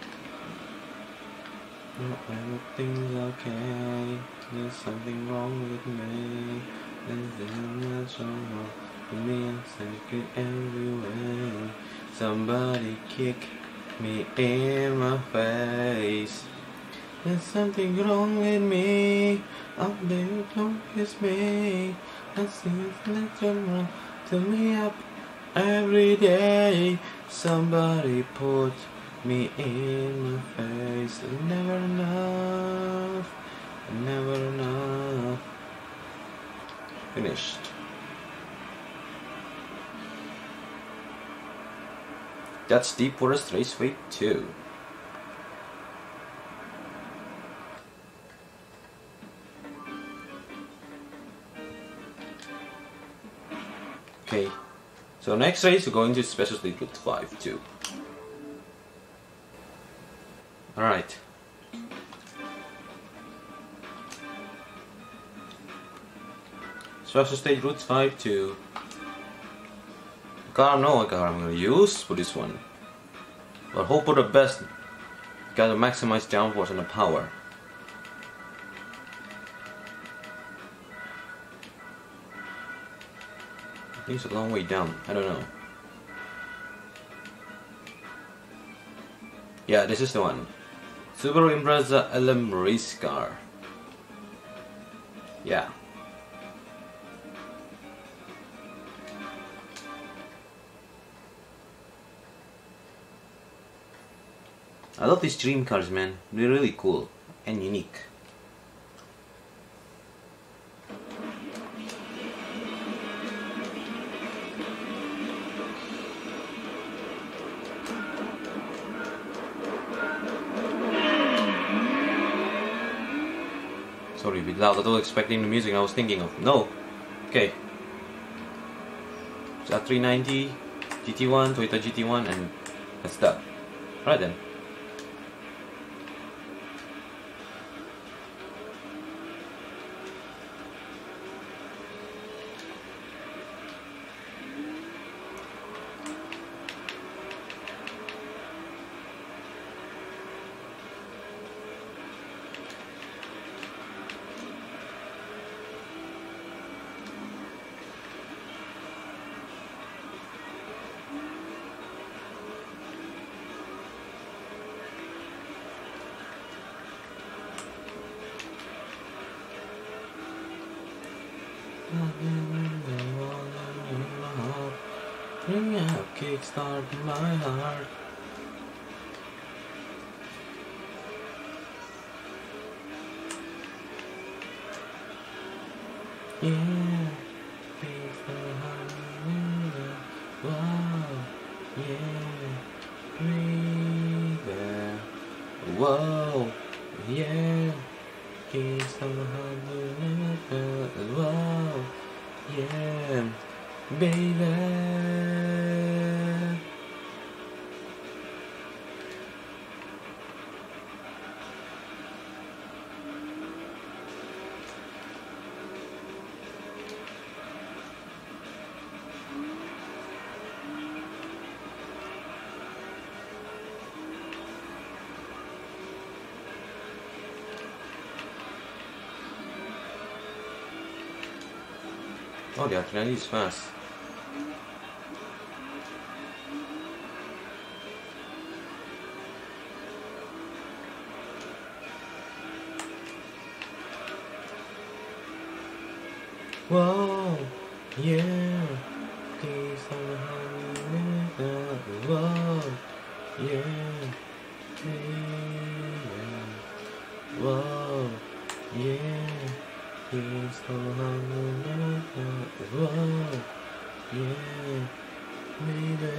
Not everything's okay. There's something wrong with me. There's much wrong with me. I'm sick everywhere. Somebody kick me in my face. There's something wrong with me. Up there, don't kiss me. I see it's like wrong to me up every day. Somebody put me in my face. Never enough, never enough. Finished. That's Deep Forest Raceway two. Okay, so next race we're going to Special State Route five two. Alright. Special State Route five two. I don't know what car I'm gonna use for this one, but hope for the best. Gotta maximize downforce and the power. I think it's a long way down. I don't know. Yeah, this is the one. Subaru Impreza L M race car. Yeah. I love these dream cars, man. They're really cool and unique. Sorry, a bit loud. I was expecting the music I was thinking of. No. Okay. So three ninety, G T one, Toyota G T one, and that's that. Alright then. Bring up, kickstart my heart. Yeah, kickstart wow, yeah, baby. Whoa, yeah, kickstart wow, yeah, baby. Oh, the adrenaline is fast. Whoa, yeah. Please don't hurt me. Whoa, yeah. Yeah. Whoa, yeah. Please don't hurt me. Whoa, yeah. Baby.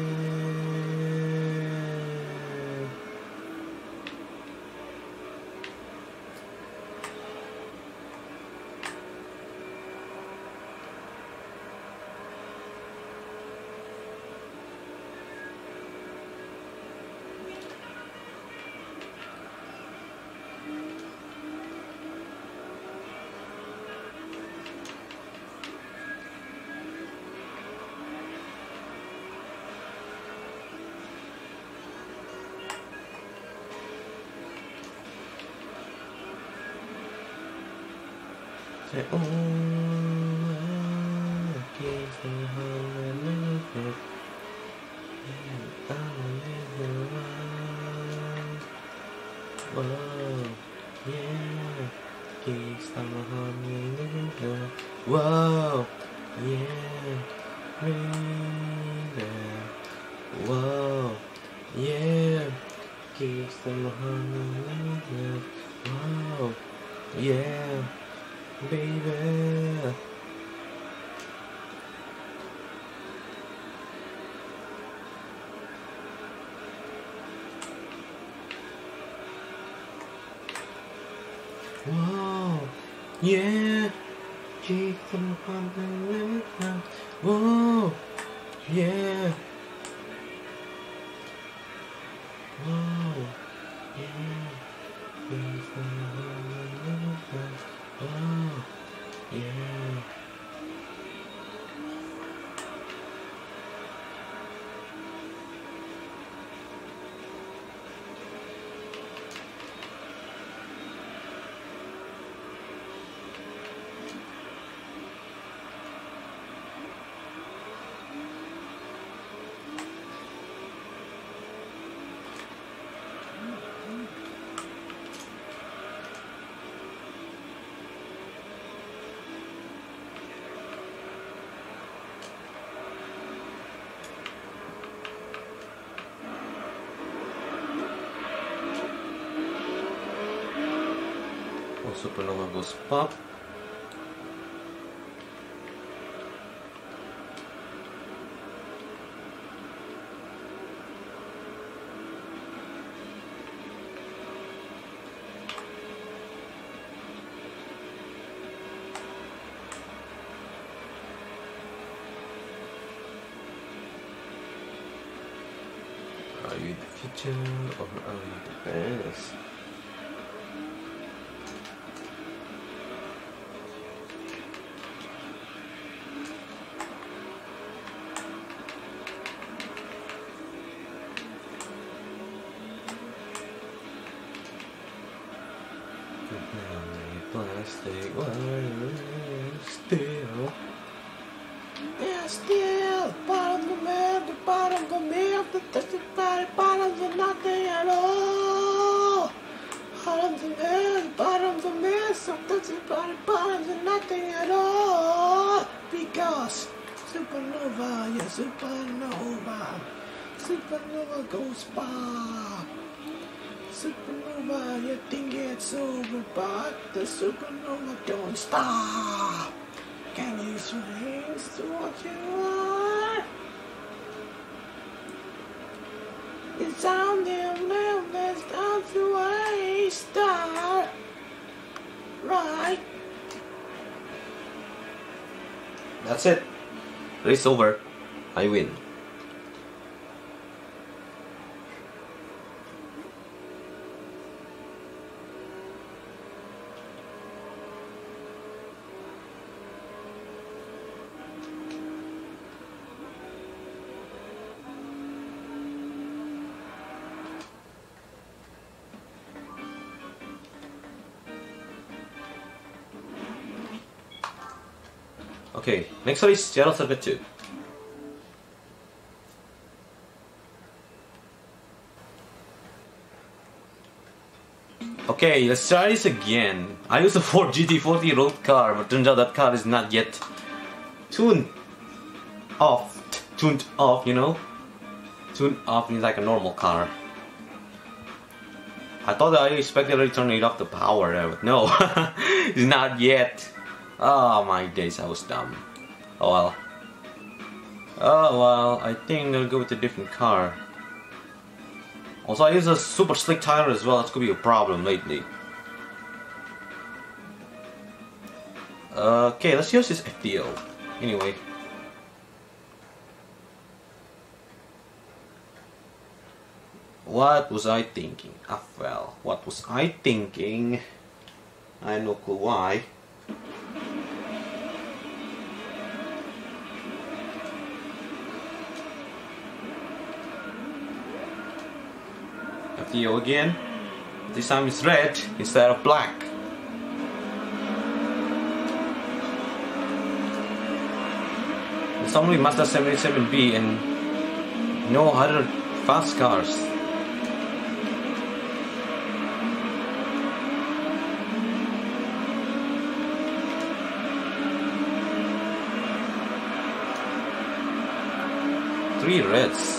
Say, oh, I can't say how I live it. I live it right. Whoa, yeah. Can't stop my heart, live it. Whoa, yeah. Baby. Whoa, yeah. Can't stop my heart, live it. Whoa, yeah. Baby. Whoa, yeah. Keep them on the limit. Whoa, yeah. Whoa, yeah. Keep them on the limit. Whoa, yeah. Oh, Supernova goes pop. Are you the future or are you the past? Plastic wire still. Yeah, still bottom of the man, the bottom of the man, the touchy body, bottom of nothing at all. Bottom of the man, bottom of the man, so touchy body, bottom of nothing at all. because supernova, yeah, supernova. Supernova goes pop. Supernova, you think it's over, but the supernova don't stop. Can you swing to what you are? It's on them levels down to a star. Right? That's it. Race over. I win. Okay, next one is Seattle Circuit two. Okay, let's try this again. I used a Ford G T forty road car, but turns out that car is not yet tuned off. Tuned off, you know? Tuned off means like a normal car. I thought I expected to turn it off the power there, but no, it's not yet. Oh my days, I was dumb. Oh well. Oh well, I think I'll go with a different car. Also, I use a super slick tire as well. That's gonna be a problem lately. Okay, let's use this F T O. Anyway. What was I thinking? Ah, well, what was I thinking? I have no clue why. F T O again. This time it's red instead of black. It's only Mazda seven eighty-seven B and no other fast cars. Three reds.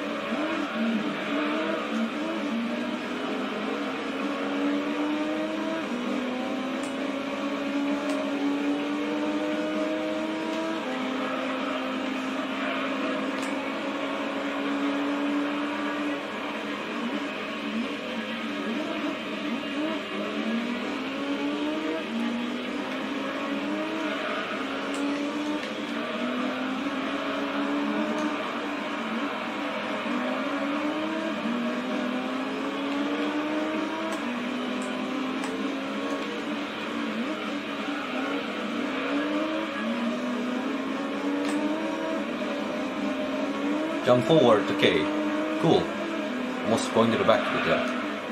Jump forward, okay. Cool. Almost going to the back with that.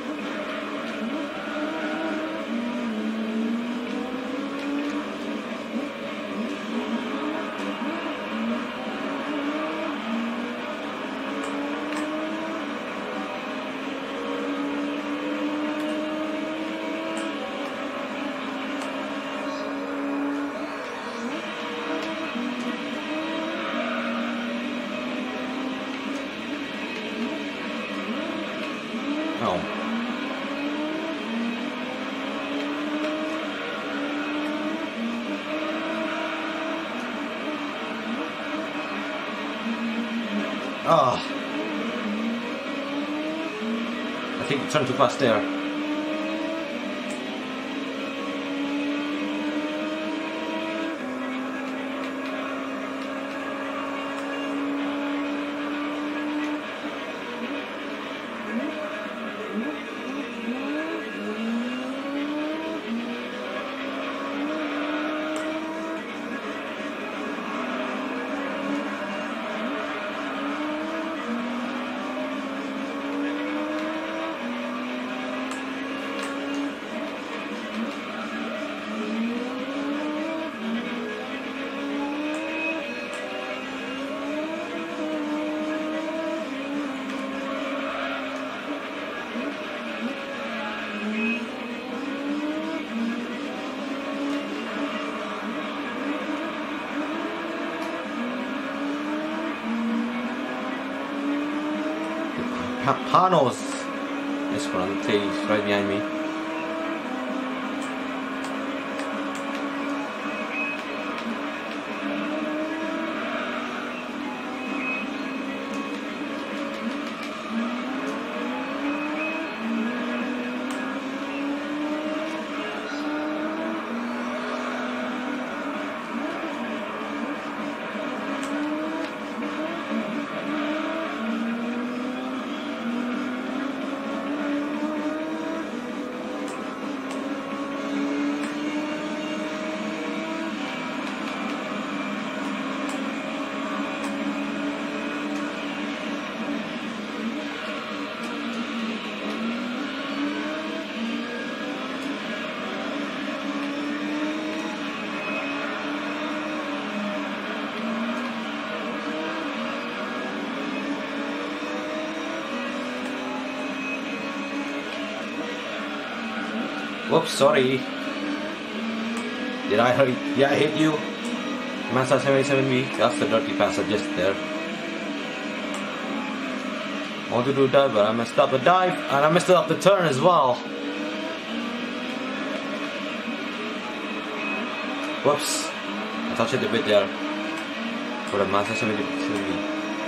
Oh. Ah. I think it turned too fast there. pa Panos Esperante is right behind me. Whoops, sorry. Did I hurt? Yeah, I hit you. Mazda seventy-seven B. That's the dirty pass I just there. I wanted to do a dive, but I messed up the dive and I messed up the turn as well. Whoops. I touched it a bit there for the Mazda seventy-seven B.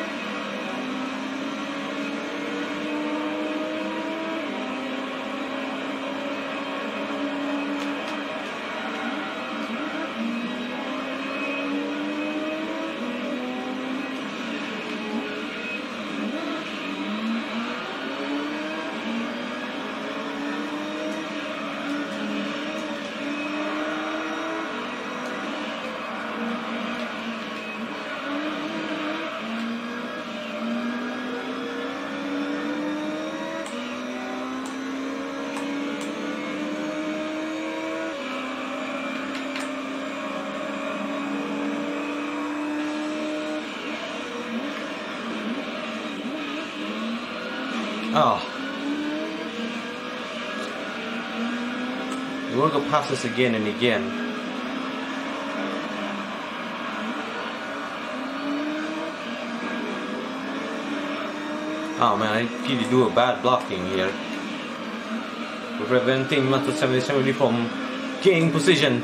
Oh. You want to go past this again and again. Oh man, I really do a bad blocking here. We're preventing Mazda seventy-seven B from gaining position.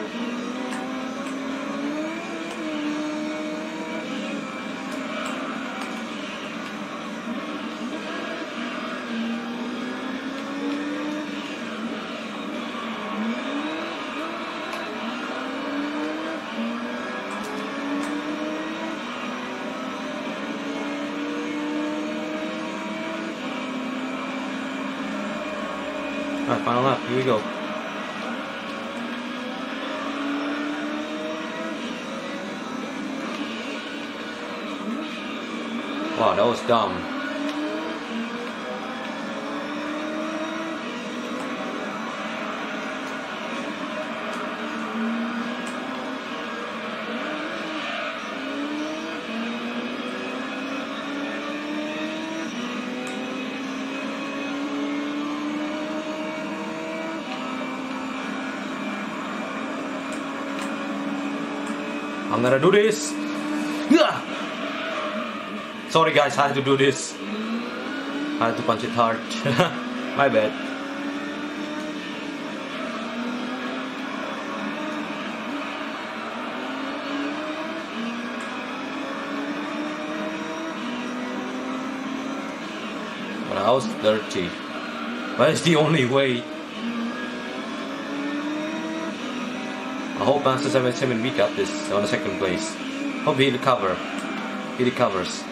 Alright, final lap, here we go. Wow, that was dumb. I'm gonna do this. Sorry guys, I had to do this. I had to punch it hard. My bad. But I was dirty. But it's the only way. I hope Mazda seventy-seven B got this on the second place. Hope he recover. He recovers.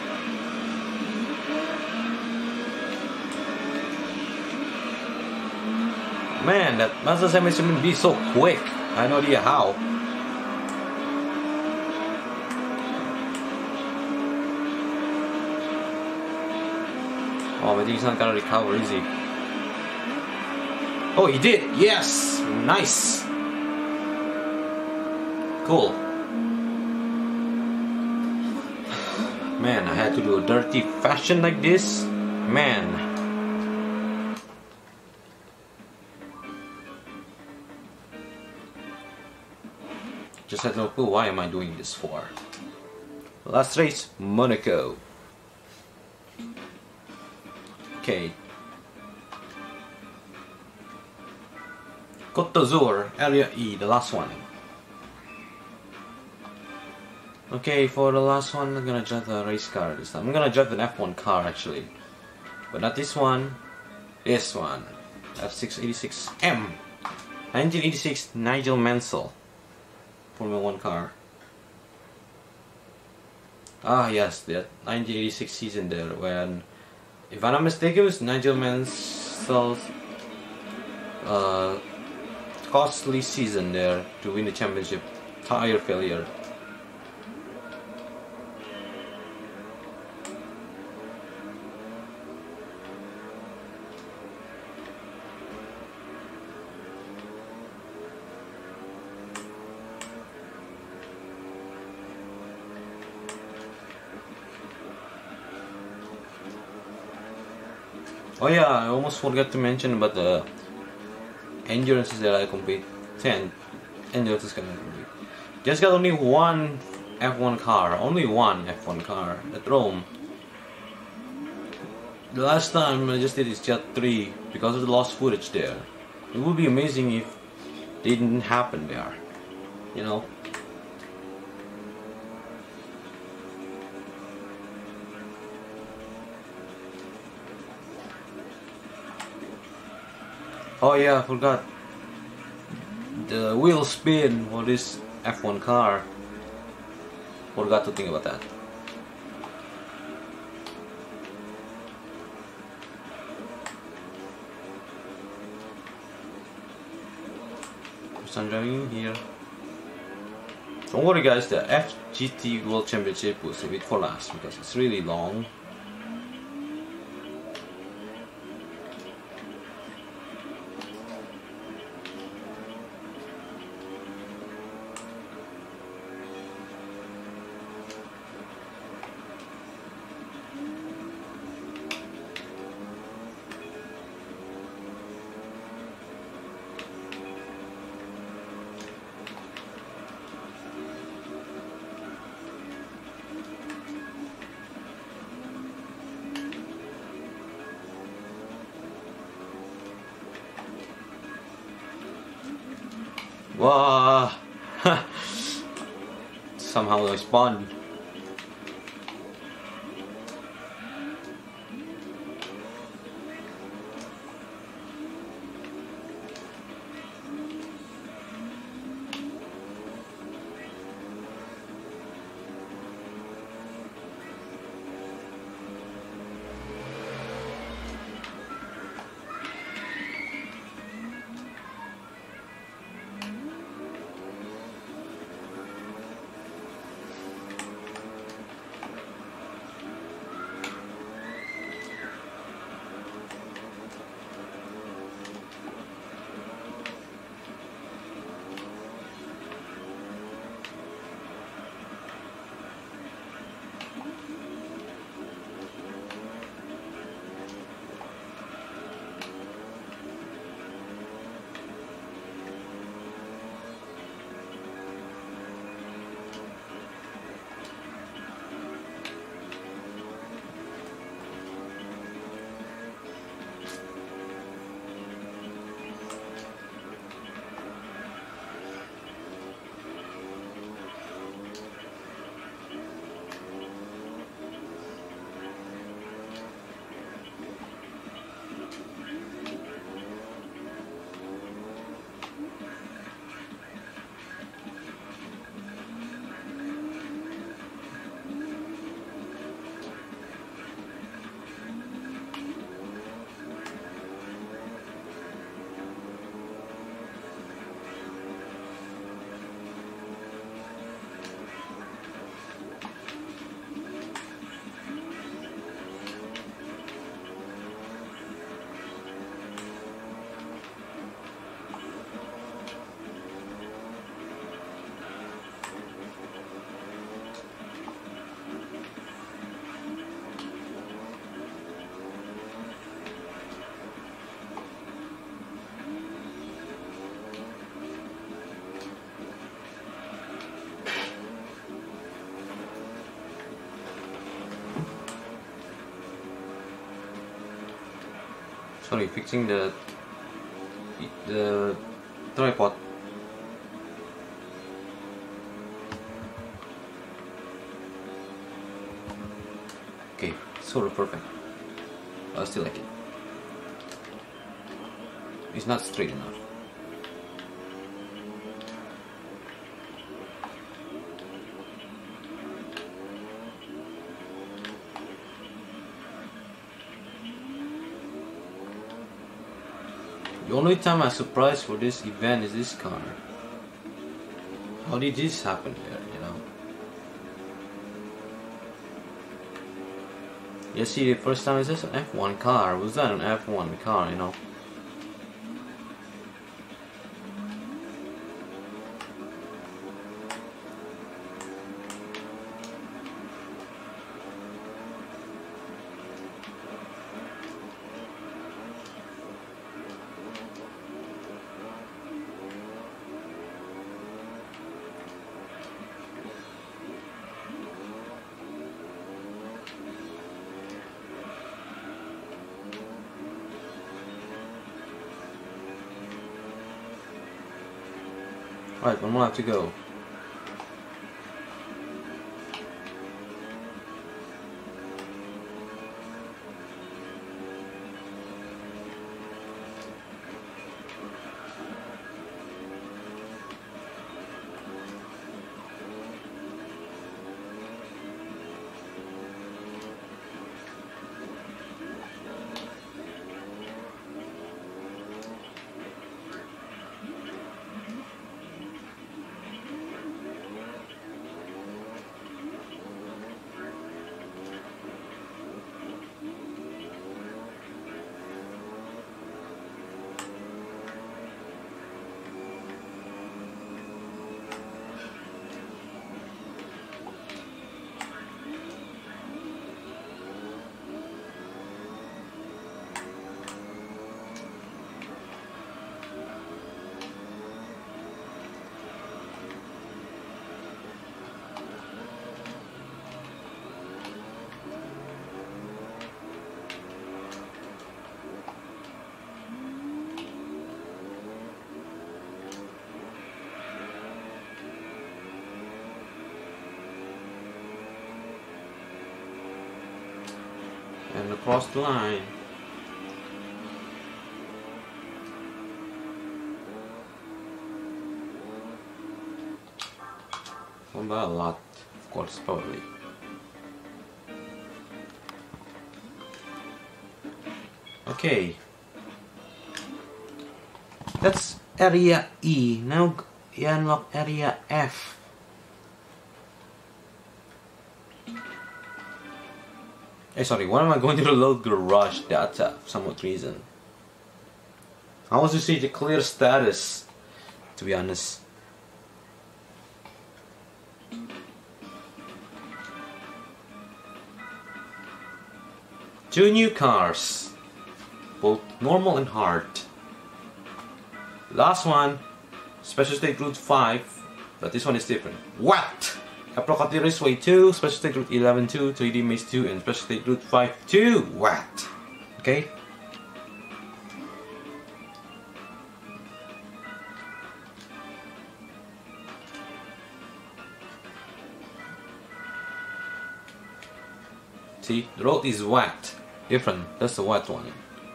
Man, that Mazda seventy-seven B is so quick. I have no idea how. Oh, but he's not gonna recover, is he? Oh, he did! Yes! Nice! Cool. Man, I had to do a dirty fashion like this. Man. Just had no clue why am I doing this for. Last race, Monaco. Okay. Côte d'Azur, Area E, the last one. Okay, for the last one, I'm gonna drive the race car this time. I'm gonna drive an F one car actually. But not this one, this one. F six eighty-six M. nineteen eighty-six Nigel Mansell. Formula one car. Ah yes, that nineteen eighty-six season there when, if I'm not mistaken, it was Nigel Mansell's uh, costly season there to win the championship. Tire failure. Oh yeah, I almost forgot to mention about the endurances that I compete. ten endurances can I compete. Just got only one F one car, only one F one car at Rome. The last time I just did is Jet three because of the lost footage there. It would be amazing if it didn't happen there, you know. Oh yeah, I forgot. The wheel spin for this F one car. Forgot to think about that. So I'm driving here. Don't worry guys, the F G T World Championship was a bit for last because it's really long. Wow! Somehow I spawned. Sorry, fixing the the tripod. Okay, sort of perfect. I still like it. It's not straight enough. The only time I'm surprised for this event is this car. How did this happen there, you know? You see, the first time it's just an F one car. Was that an F one car, you know? Right, one more lap to go. And across the line. Well, not a lot, of course, probably. Okay. That's area E. Now you unlock area F. Hey, sorry, why am I going to the load garage? That's uh, somewhat reason. I want to see the clear status, to be honest. Two new cars, both normal and hard. Last one, Special State Route five, but this one is different. What? Aprocoti Raceway two, Special State Route eleven two, three D Maze two, and Special State Route five two. What? Okay. See, the road is wet. Different. That's the wet one.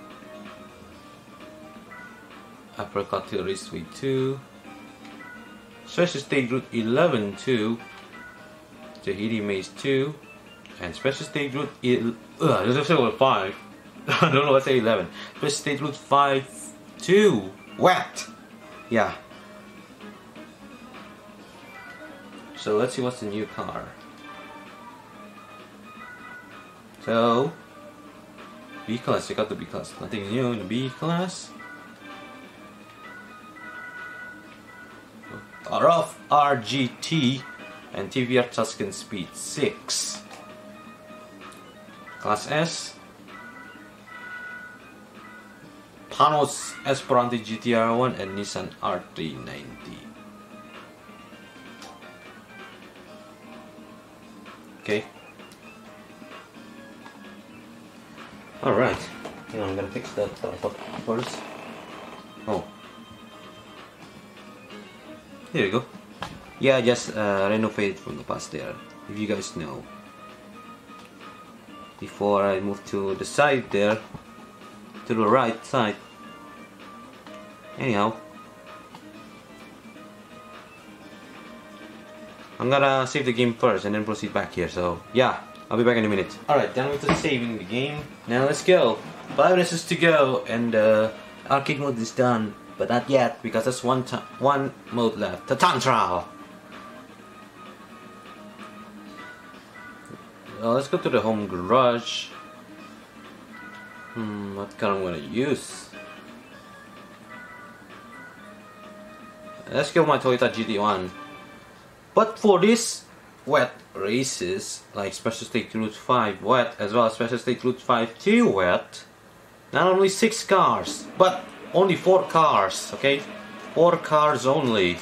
Aprocoti Raceway two, Special State Route eleven two, Tahiti Maze two, and Special State Route il uh, there's a five. I don't know what to say eleven. Special State Route five two. Wet. Yeah. So let's see what's the new car. So B class, check out the B class. Nothing new in the B class. R F R G T and T V R Tuscan Speed six. Class S, Panos Esperante G T R one and Nissan R three ninety. Okay. Alright. You know, I'm gonna fix that top first. Oh. There you go. Yeah, I just uh, renovated from the past there, if you guys know. Before I move to the side there, to the right side. Anyhow, I'm gonna save the game first and then proceed back here, so yeah, I'll be back in a minute. Alright, done with the saving the game. Now let's go. Five minutes to go and uh, arcade mode is done. But not yet, because there's one, one mode left, the time trial. Well, let's go to the home garage. Hmm, what car I'm gonna use? Let's go with my Toyota G T one. But for this wet races, like Special State Route five wet, as well as Special State Route five two wet, not only six cars, but only four cars, okay? Four cars only.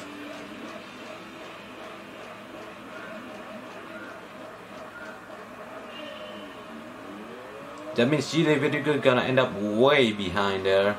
That means G T A Video Good gonna end up way behind there.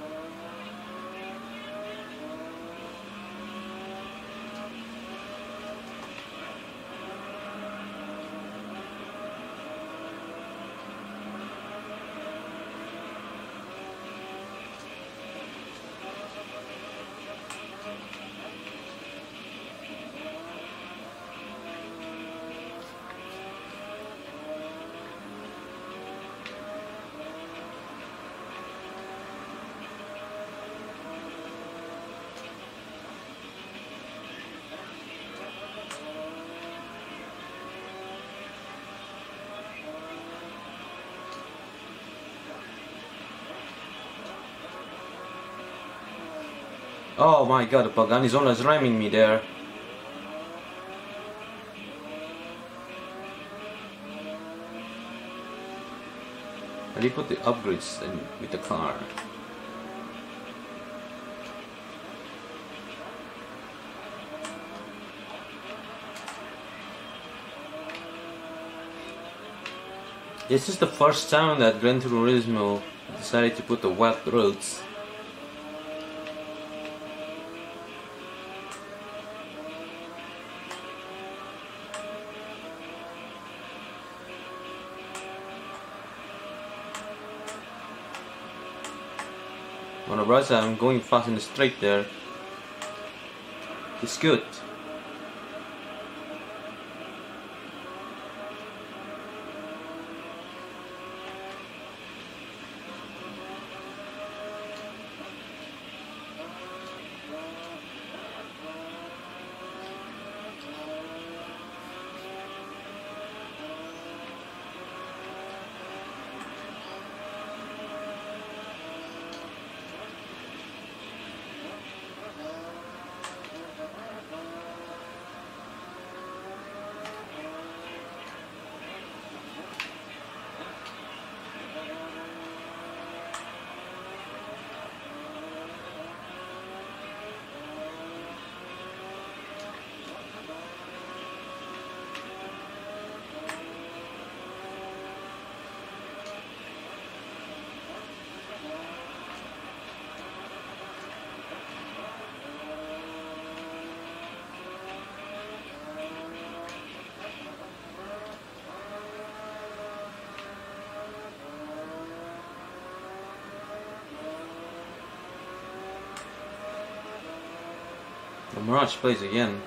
Oh my god, the Pagani Zona is ramming me there. How do you put the upgrades in with the car? This is the first time that Gran Turismo decided to put the wet roads. On the right side, I'm going fast in the straight there. It's good. The Mirage plays again.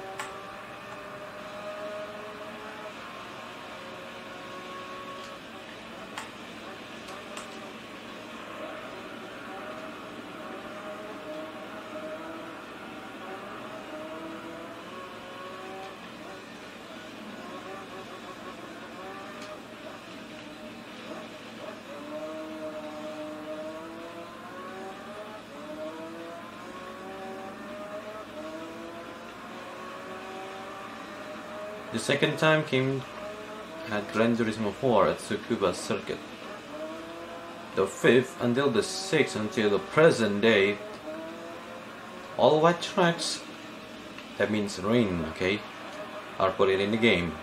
The second time came at Gran Turismo four at Tsukuba Circuit. The fifth until the sixth until the present day. All wet tracks, that means rain, okay, are put in the game.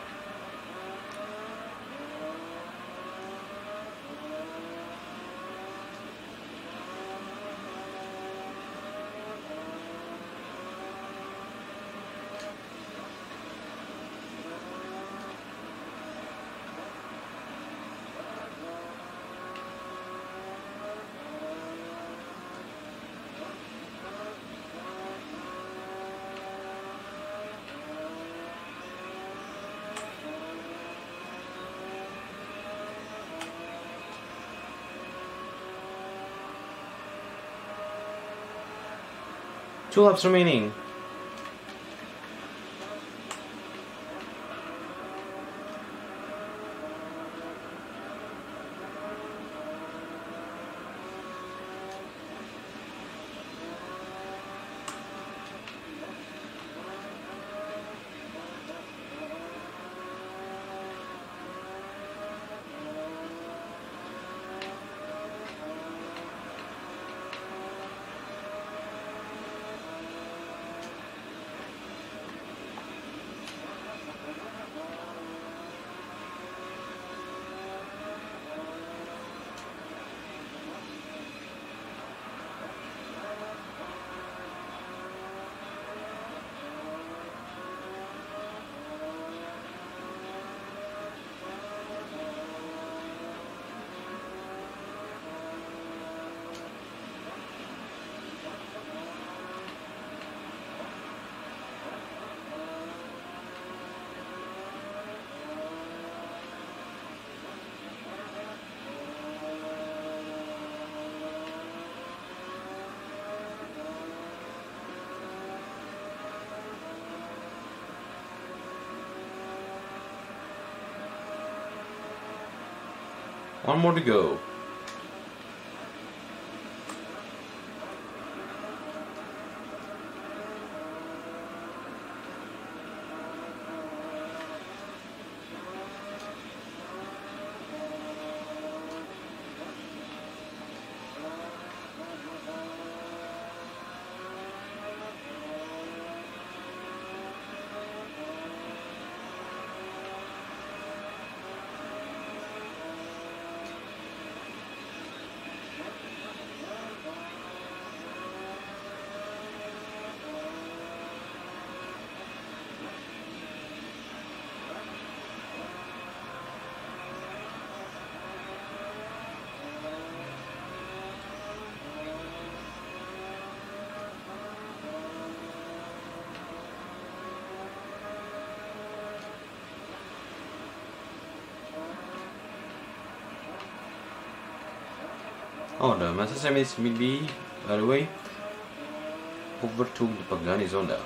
Two laps remaining. One more to go. Oh, the Massachusetts Midbee, by the way, overtook the Pagani Zonda.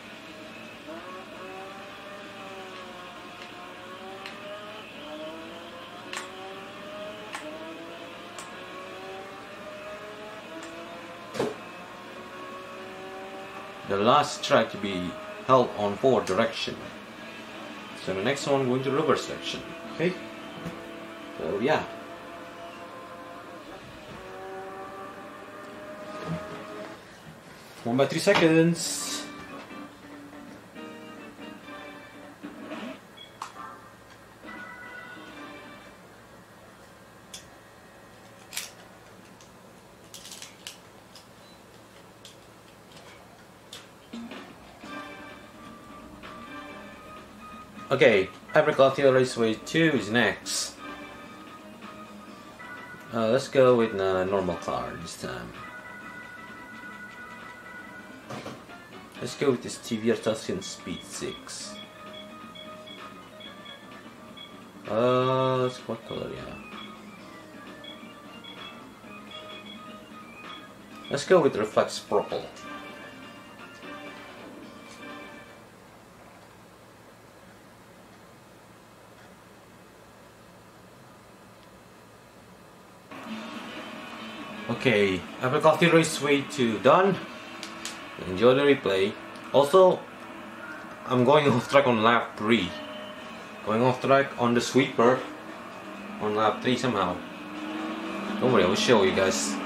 The last track to be held on forward direction. So the next one going to reverse direction. Okay. So yeah. One by three seconds. Okay, Apricotti Raceway two is next. Uh, let's go with a normal car this time. Let's go with this T V R Tuscan Speed six. Uh, let's what color, yeah. Let's go with Reflex Purple. Okay, Apricotti Raceway two done. Enjoy the replay. Also, I'm going off track on lap three. Going off track on the sweeper on lap three somehow. Don't worry, I will show you guys.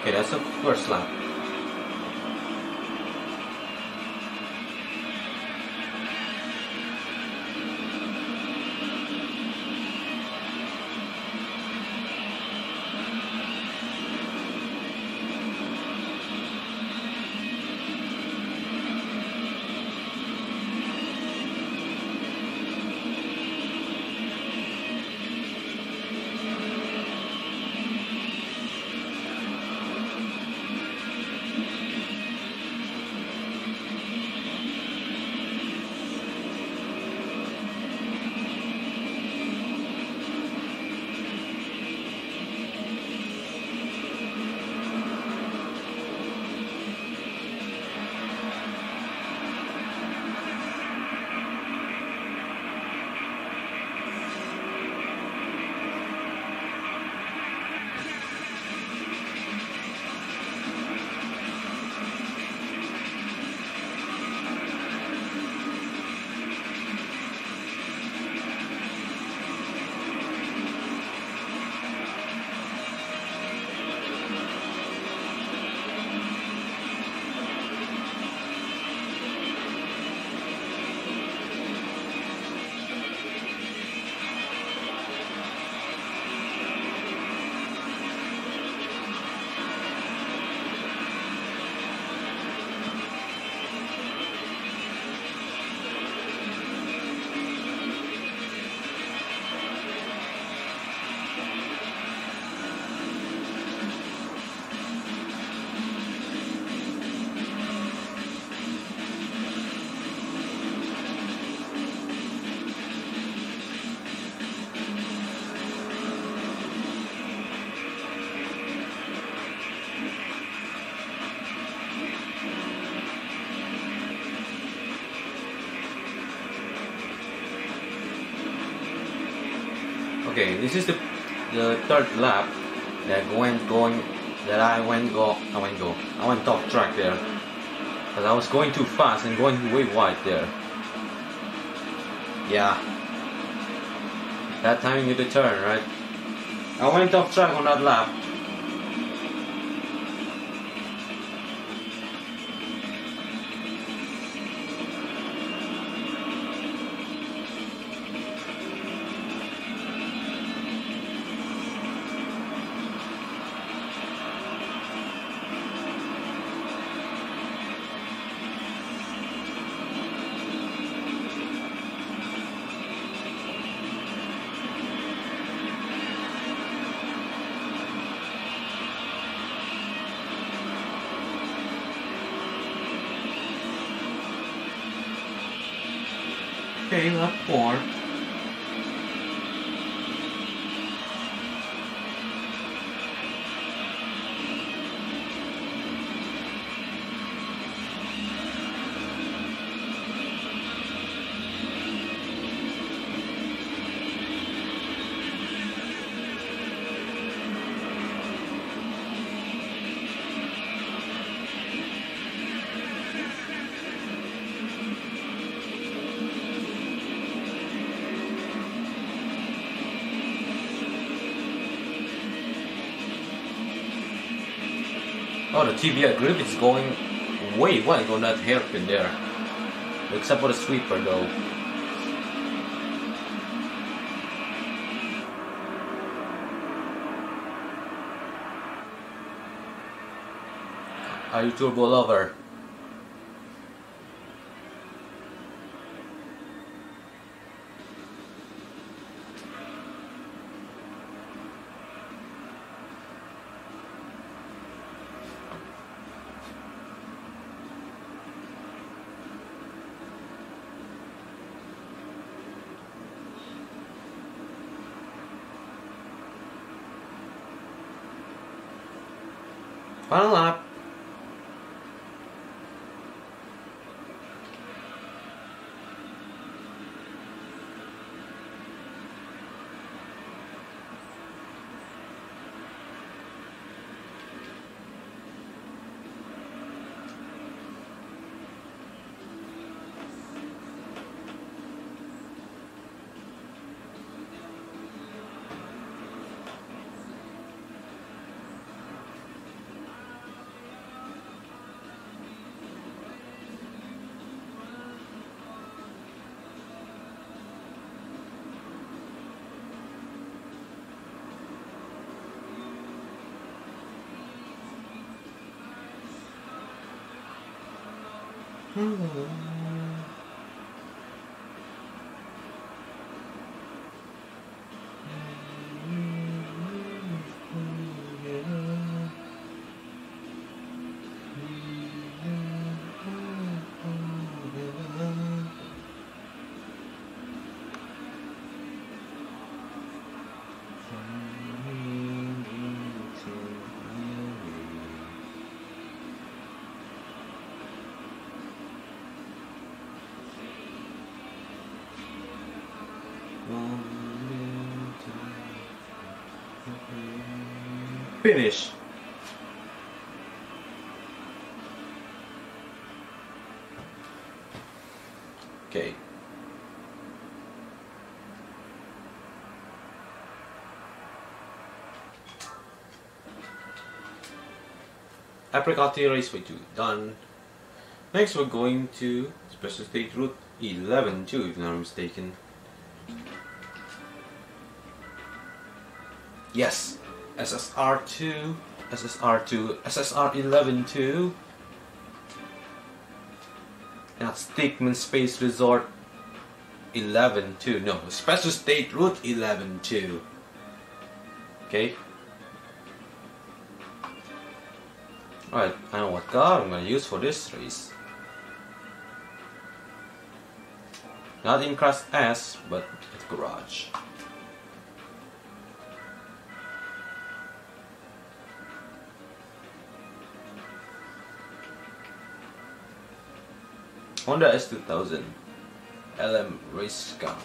Okay, that's the first lap. Okay, this is the the third lap that went going that I went go I went go I went off track there because I was going too fast and going way wide there. Yeah, that timing of the turn, right? I went off track on that lap. Okay, lap four. Oh, the T B I grip is going way wide on that hairpin there. Except for the sweeper though. Are you turbo lover? Final lap. Finish. Okay. Apricot Raceway two done. Next we're going to Special State Route eleven two, if I'm not mistaken. Yes, S S R two, S S R two, S S R eleven two. That's Stickman Space Resort eleven two. No, Special State Route eleven two. Okay. Alright, I know what car I'm gonna use for this race. Not in Class S, but at Garage. Honda S two thousand L M race car.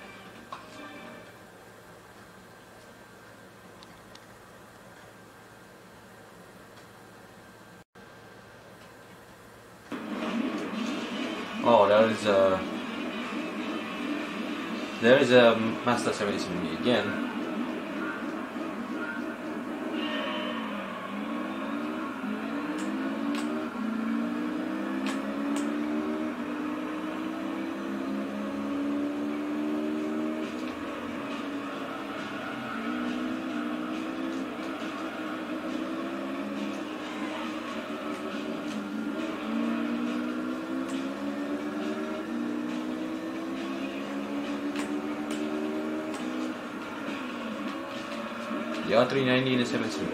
Oh, there is a there is a Mazda seventy-seven again. The R three ninety and the seven seventy.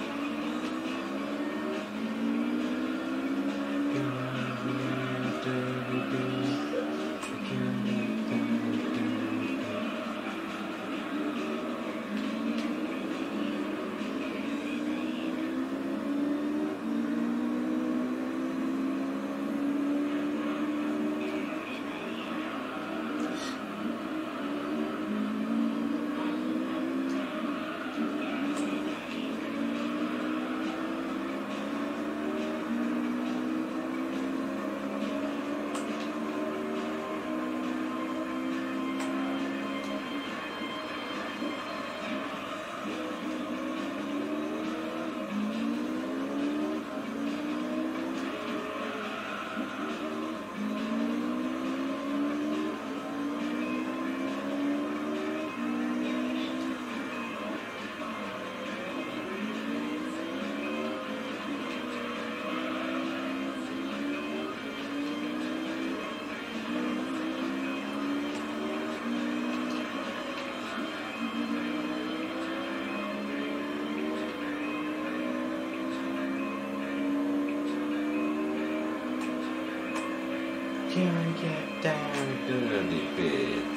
Can I get down dirty bit?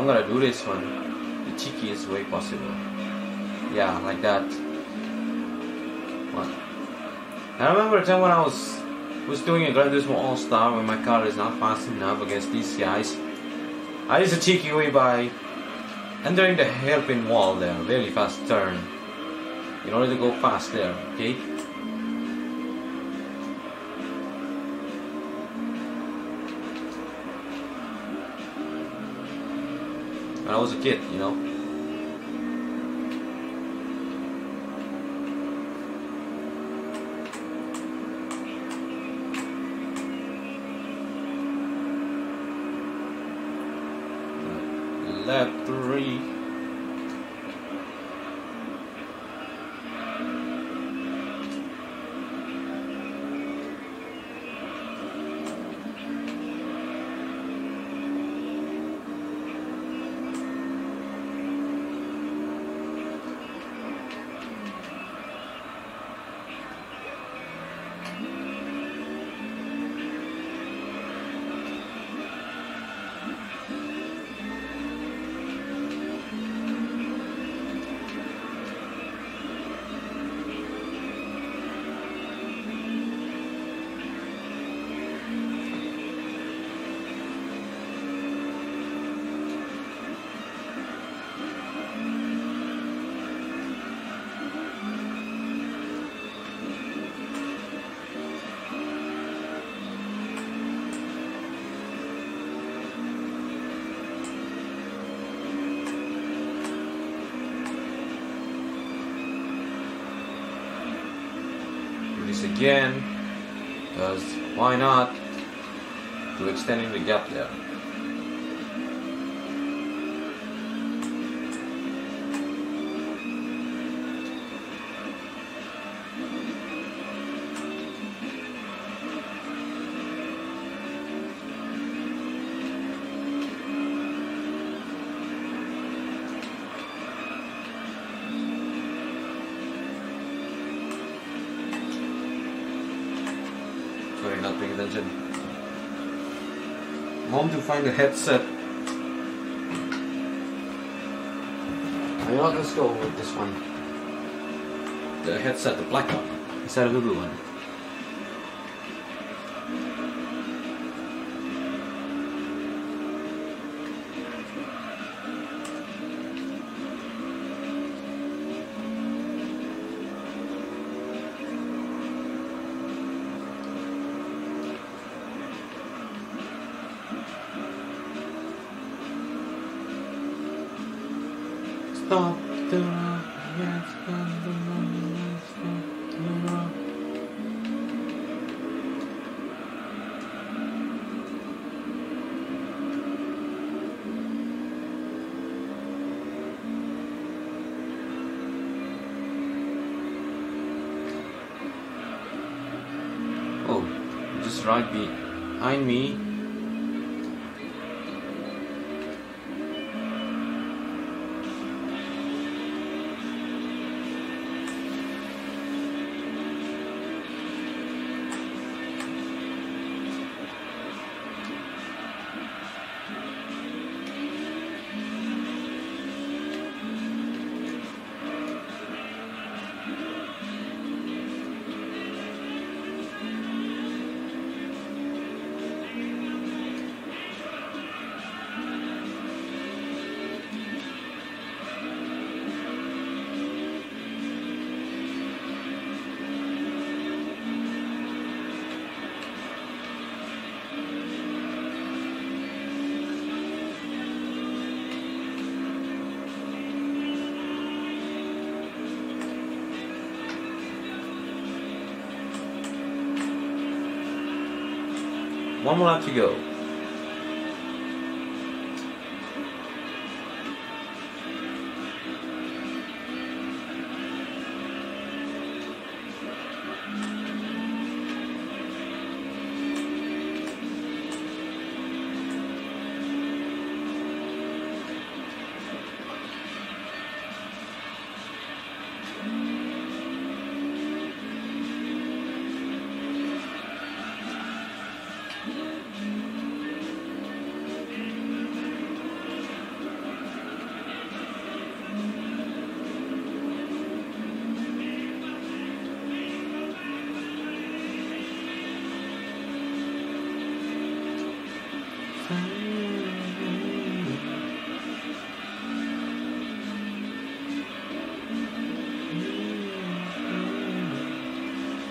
I'm gonna do this one the cheekiest way possible. Yeah, like that. What? I remember a time when I was was doing a Gran Turismo All Star when my car is not fast enough against these guys. I did a cheeky way by entering the hairpin wall there, very fast turn, in order to go fast there. Okay. When I was a kid, you know. Lap three. Again, because why not, to extending the gap there. Sorry, not paying attention. Mom to find a headset. You know what, let's go with this one. The headset, the black one, instead of the blue one. Stop the rock, yes, stop the rock, stop the rock. Oh, just right behind me. One more lap to go.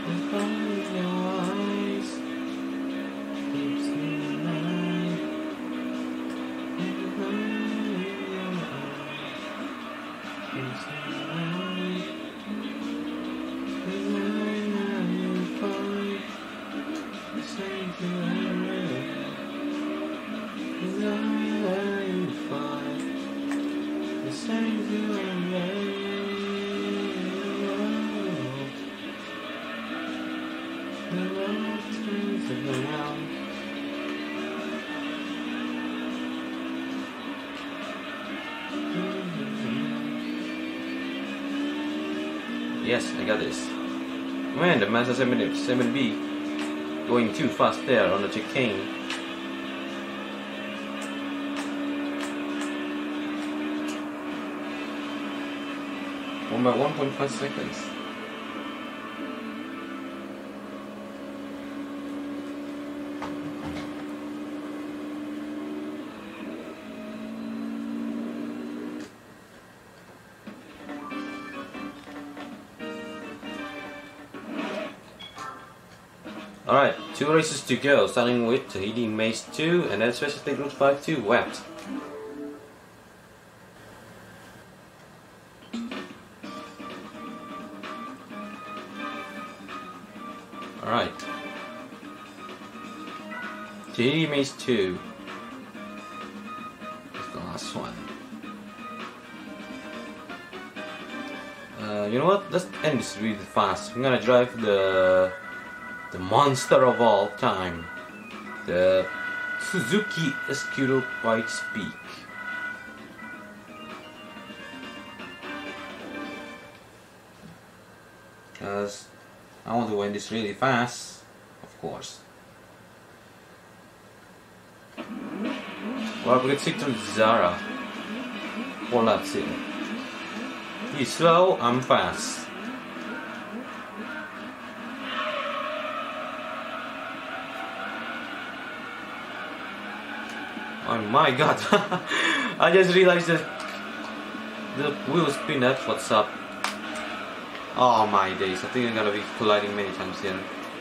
Yes, I got this. Man, the Mazda seven B going too fast there on the chicane. One by one point five seconds. Alright, two races to go, starting with Tahiti Maze two and then Special State Route five two Wet. Alright. Tahiti Maze two. That's the last one. Uh, you know what? Let's end this really fast. I'm gonna drive the the monster of all time, the Suzuki Escudo Pikes Peak. Because I want to win this really fast, of course. Well, we can stick to Zara. Well, that's it. He's slow, I'm fast. Oh my god, I just realized that the wheel spin. That's what's up. Oh my days, I think I'm gonna be colliding many times here.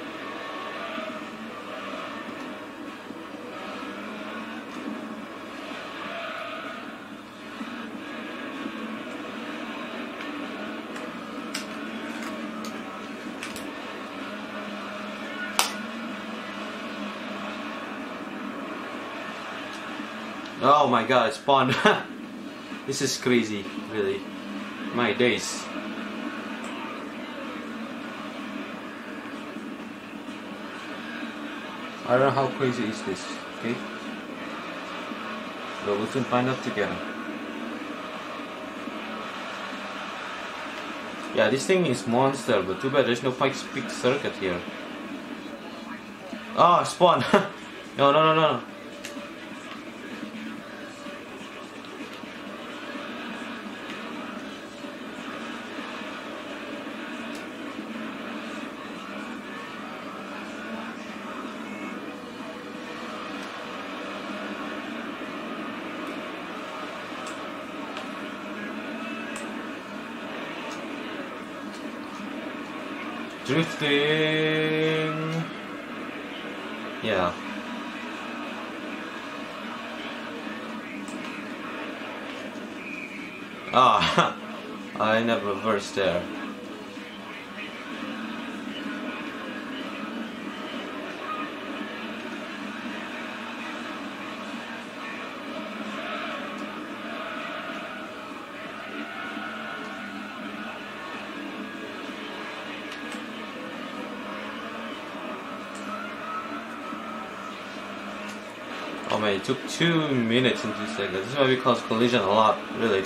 Oh my god, it spawned. This is crazy, really. My days. I don't know how crazy is this, okay? But we'll soon find out together. Yeah, this thing is monster, but too bad there's no Pikes Peak circuit here. Oh, spawn! No, no, no, no. Drifting. Yeah. Ah, I never reversed there. Oh man, it took two minutes and two seconds. This is why we cause collision a lot, really.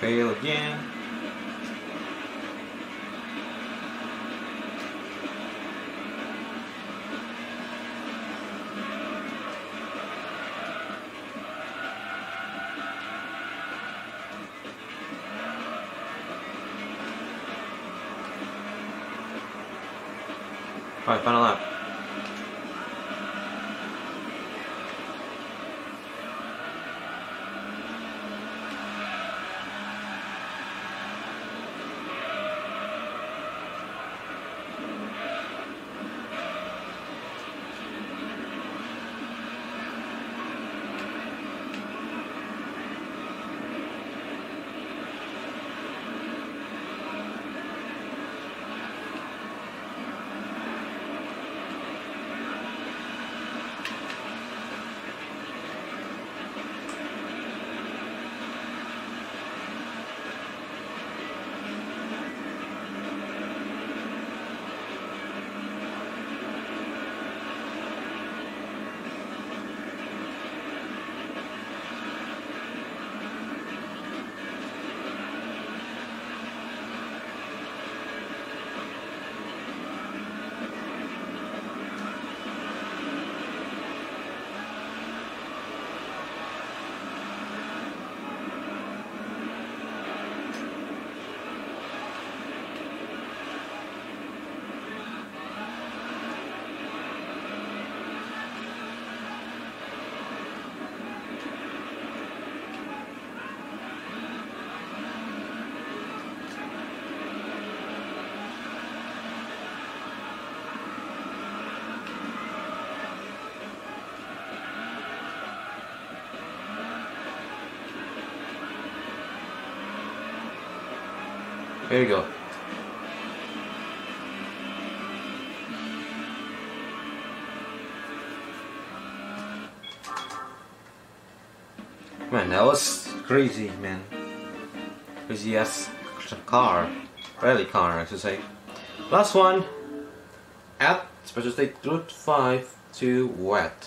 Fail again. Alright, final lap. There you go. Man, that was crazy, man. Crazy ass car. Rally car, I should say. Last one. At Special State Route five to Wet.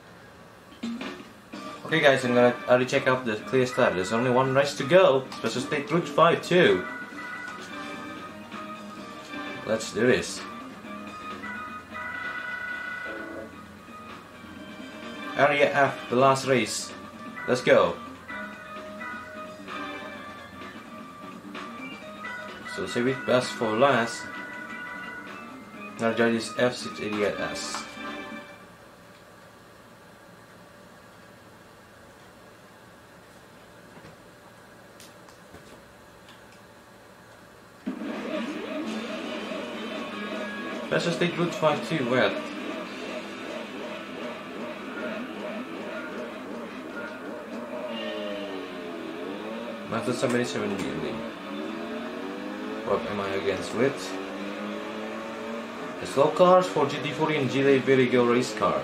Okay guys, I'm gonna already check out the clear start. There's only one race to go. Special State Route five too. Let's do this. Area F, the last race. Let's go. So save it best for last. Our judge is F six eighty-eight S. Special State Route five two Wet. Mazda seventy-seven B M W. What am I against with? The slow cars for G T forty and Gilles Verigo race car.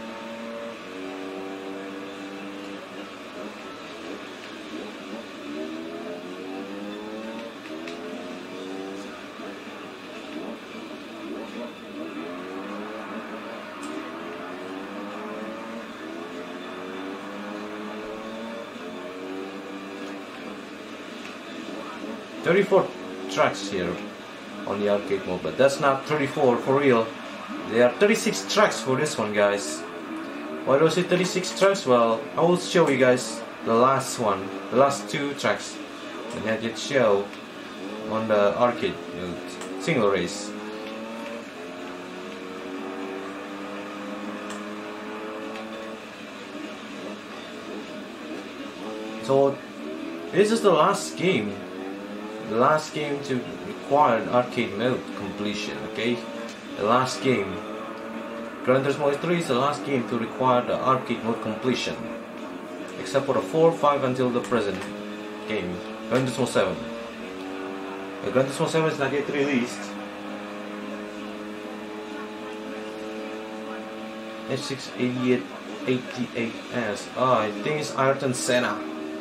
thirty-four tracks here on the arcade mode, but that's not thirty-four for real. There are thirty-six tracks for this one, guys. Why do I say thirty-six tracks? Well, I will show you guys the last one, the last two tracks that I did show on the arcade mode, single race. So this is the last game. The last game to require an arcade mode completion, okay? The last game. Gran Turismo three is the last game to require the arcade mode completion. Except for the four, five until the present game. Gran Turismo seven. The Gran Turismo seven is not yet released. F six eighty-eight eighty-eight S. Oh, I think it's Ayrton Senna.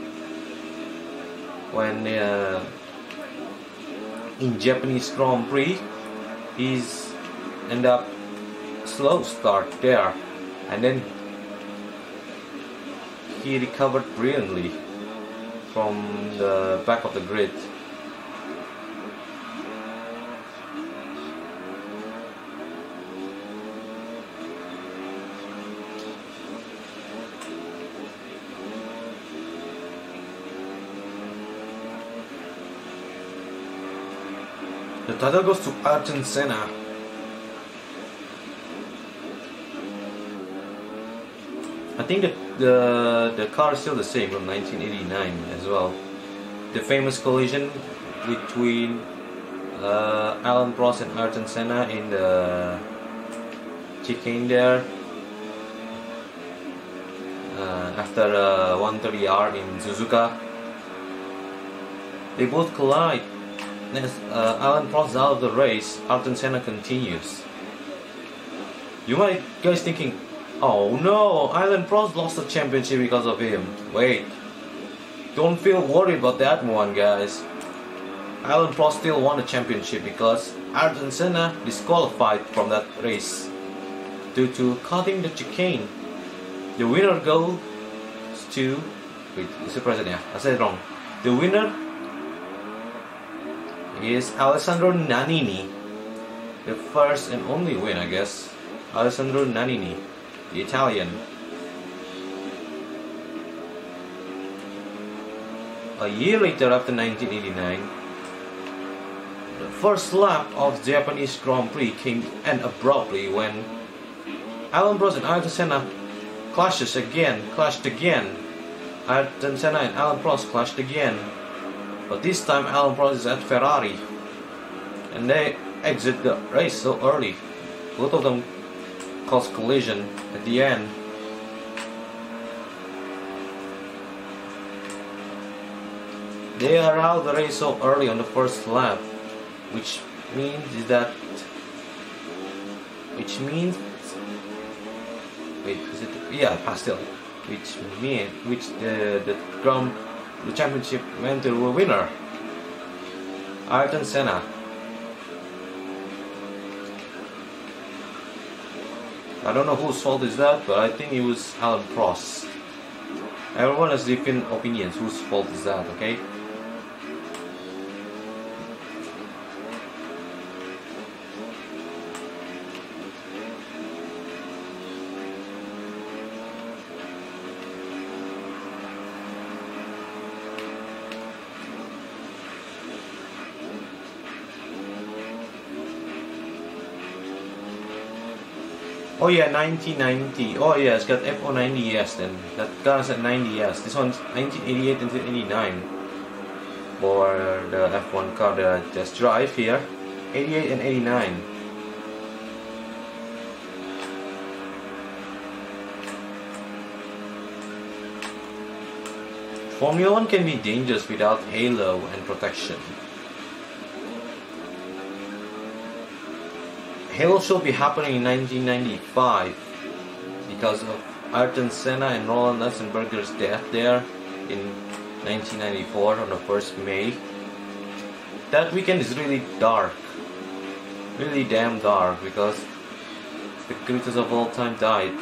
When uh, in Japanese Grand Prix, he's end up slow start there, and then he recovered brilliantly. from the back of the grid. The title goes to Ayrton Senna. I think the, the the car is still the same from nineteen eighty-nine as well. The famous collision between uh, Alain Prost and Ayrton Senna in the chicane there uh, after uh, one thirty R in Suzuka. They both collide. As uh, Alain Prost is out of the race, Ayrton Senna continues. You might guys thinking, oh no, Alain Prost lost the championship because of him. Wait, don't feel worried about that one, guys. Alain Prost still won the championship because Ayrton Senna disqualified from that race due to cutting the chicane. The winner goes to... Wait, is it present? Yeah, I said it wrong. The winner is Alessandro Nannini. The first and only win, I guess. Alessandro Nannini, the Italian. A year later, after nineteen eighty-nine, the first lap of the Japanese Grand Prix came to end abruptly when Alain Prost and Ayrton Senna clashes again, clashed again. Ayrton Senna and Alain Prost clashed again. But this time Alain Prost is at Ferrari and they exit the race so early. Both of them cause collision at the end. They are out of the race so early on the first lap, which means is that which means wait is it yeah still which mean which the the ground the championship went to a winner, Ayrton Senna. I don't know whose fault is that, but I think it was Alain Prost. Everyone has different opinions whose fault is that, okay? Oh yeah, nineteen ninety. Oh yeah, it's got F O ninety S then. That car's at ninety S. This one's nineteen eighty-eight and eighty-nine. For the F one car that I just drive here. eighty-eight and eighty-nine. Formula One can be dangerous without halo and protection. Halo should be happening in nineteen ninety-five because of Ayrton Senna and Roland Ratzenberger's death there in nineteen ninety-four on the first of May. That weekend is really dark, really damn dark, because the greatest of all time died.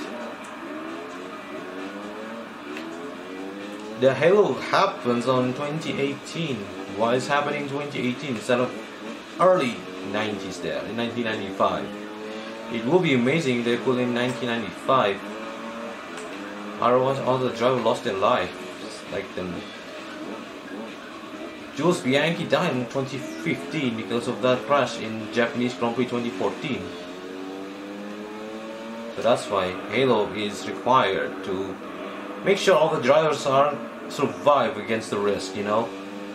The Halo happens on twenty eighteen. Why is happening in twenty eighteen instead of early nineties there in nineteen ninety-five? It would be amazing if they put in nineteen ninety-five. Otherwise all the drivers lost their lives like them. Jules Bianchi died in twenty fifteen because of that crash in Japanese Grand Prix twenty fourteen. So that's why Halo is required to make sure all the drivers are survive against the risk, you know.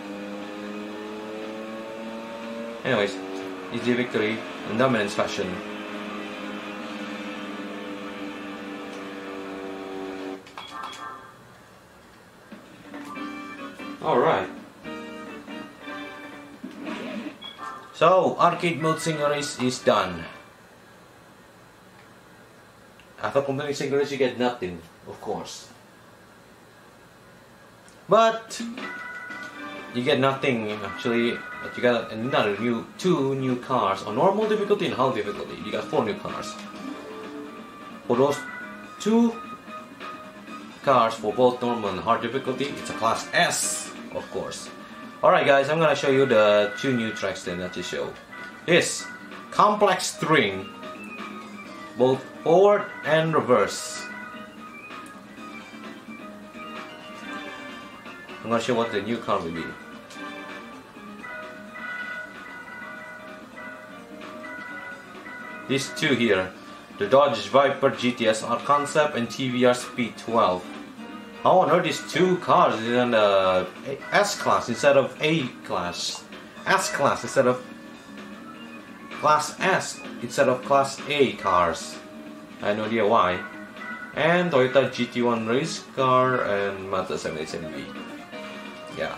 Anyways, easy victory in dominance fashion. Alright. So, arcade mode single race is done. After completing single race you get nothing, of course. But you get nothing actually, but you got another new, two new cars on normal difficulty and hard difficulty. You got four new cars. For those two cars for both normal and hard difficulty, it's a class S of course. Alright guys, I'm gonna show you the two new tracks then that you show. This complex string, both forward and reverse. I'm gonna show what the new car will be. These two here, the Dodge Viper G T S R Concept and T V R Speed twelve. How on earth these two cars is in the S class instead of A class, S class instead of Class S instead of Class A cars? I have no idea why. And Toyota G T one race car and Mazda seven eighty-seven B. Yeah.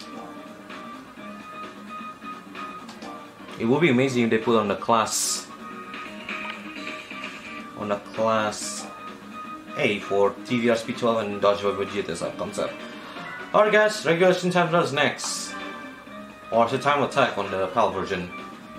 It would be amazing if they put on the class on the class A for T V R Speed twelve and Dodge Viper G T S R Concept. Alright guys, regulation time trials next. Or it's a time attack on the PAL version.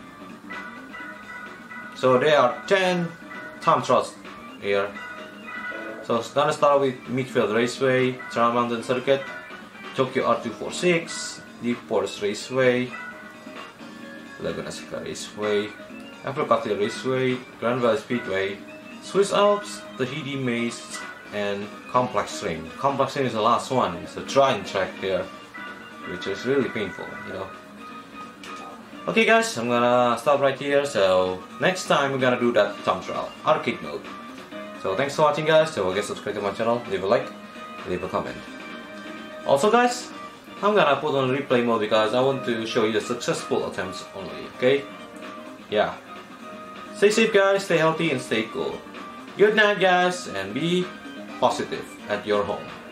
So there are ten time trials here. So it's gonna start with Midfield Raceway, Trial Mountain Circuit, Tokyo R two forty-six, Deep Forest Raceway, Laguna Seca Raceway, Apricot Raceway, Grand Valley Speedway, Swiss Alps, Tahiti Maze, and Complex Ring. Complex Ring is the last one. It's a trying track here, which is really painful, you know. Okay guys, I'm gonna stop right here. So next time we're gonna do that time trial, arcade mode. So thanks for watching guys. Don't forget to subscribe to my channel, leave a like, leave a comment. Also guys, I'm gonna put on replay mode because I want to show you the successful attempts only, okay? Yeah. Stay safe guys, stay healthy and stay cool. Good night guys, and be positive at your home.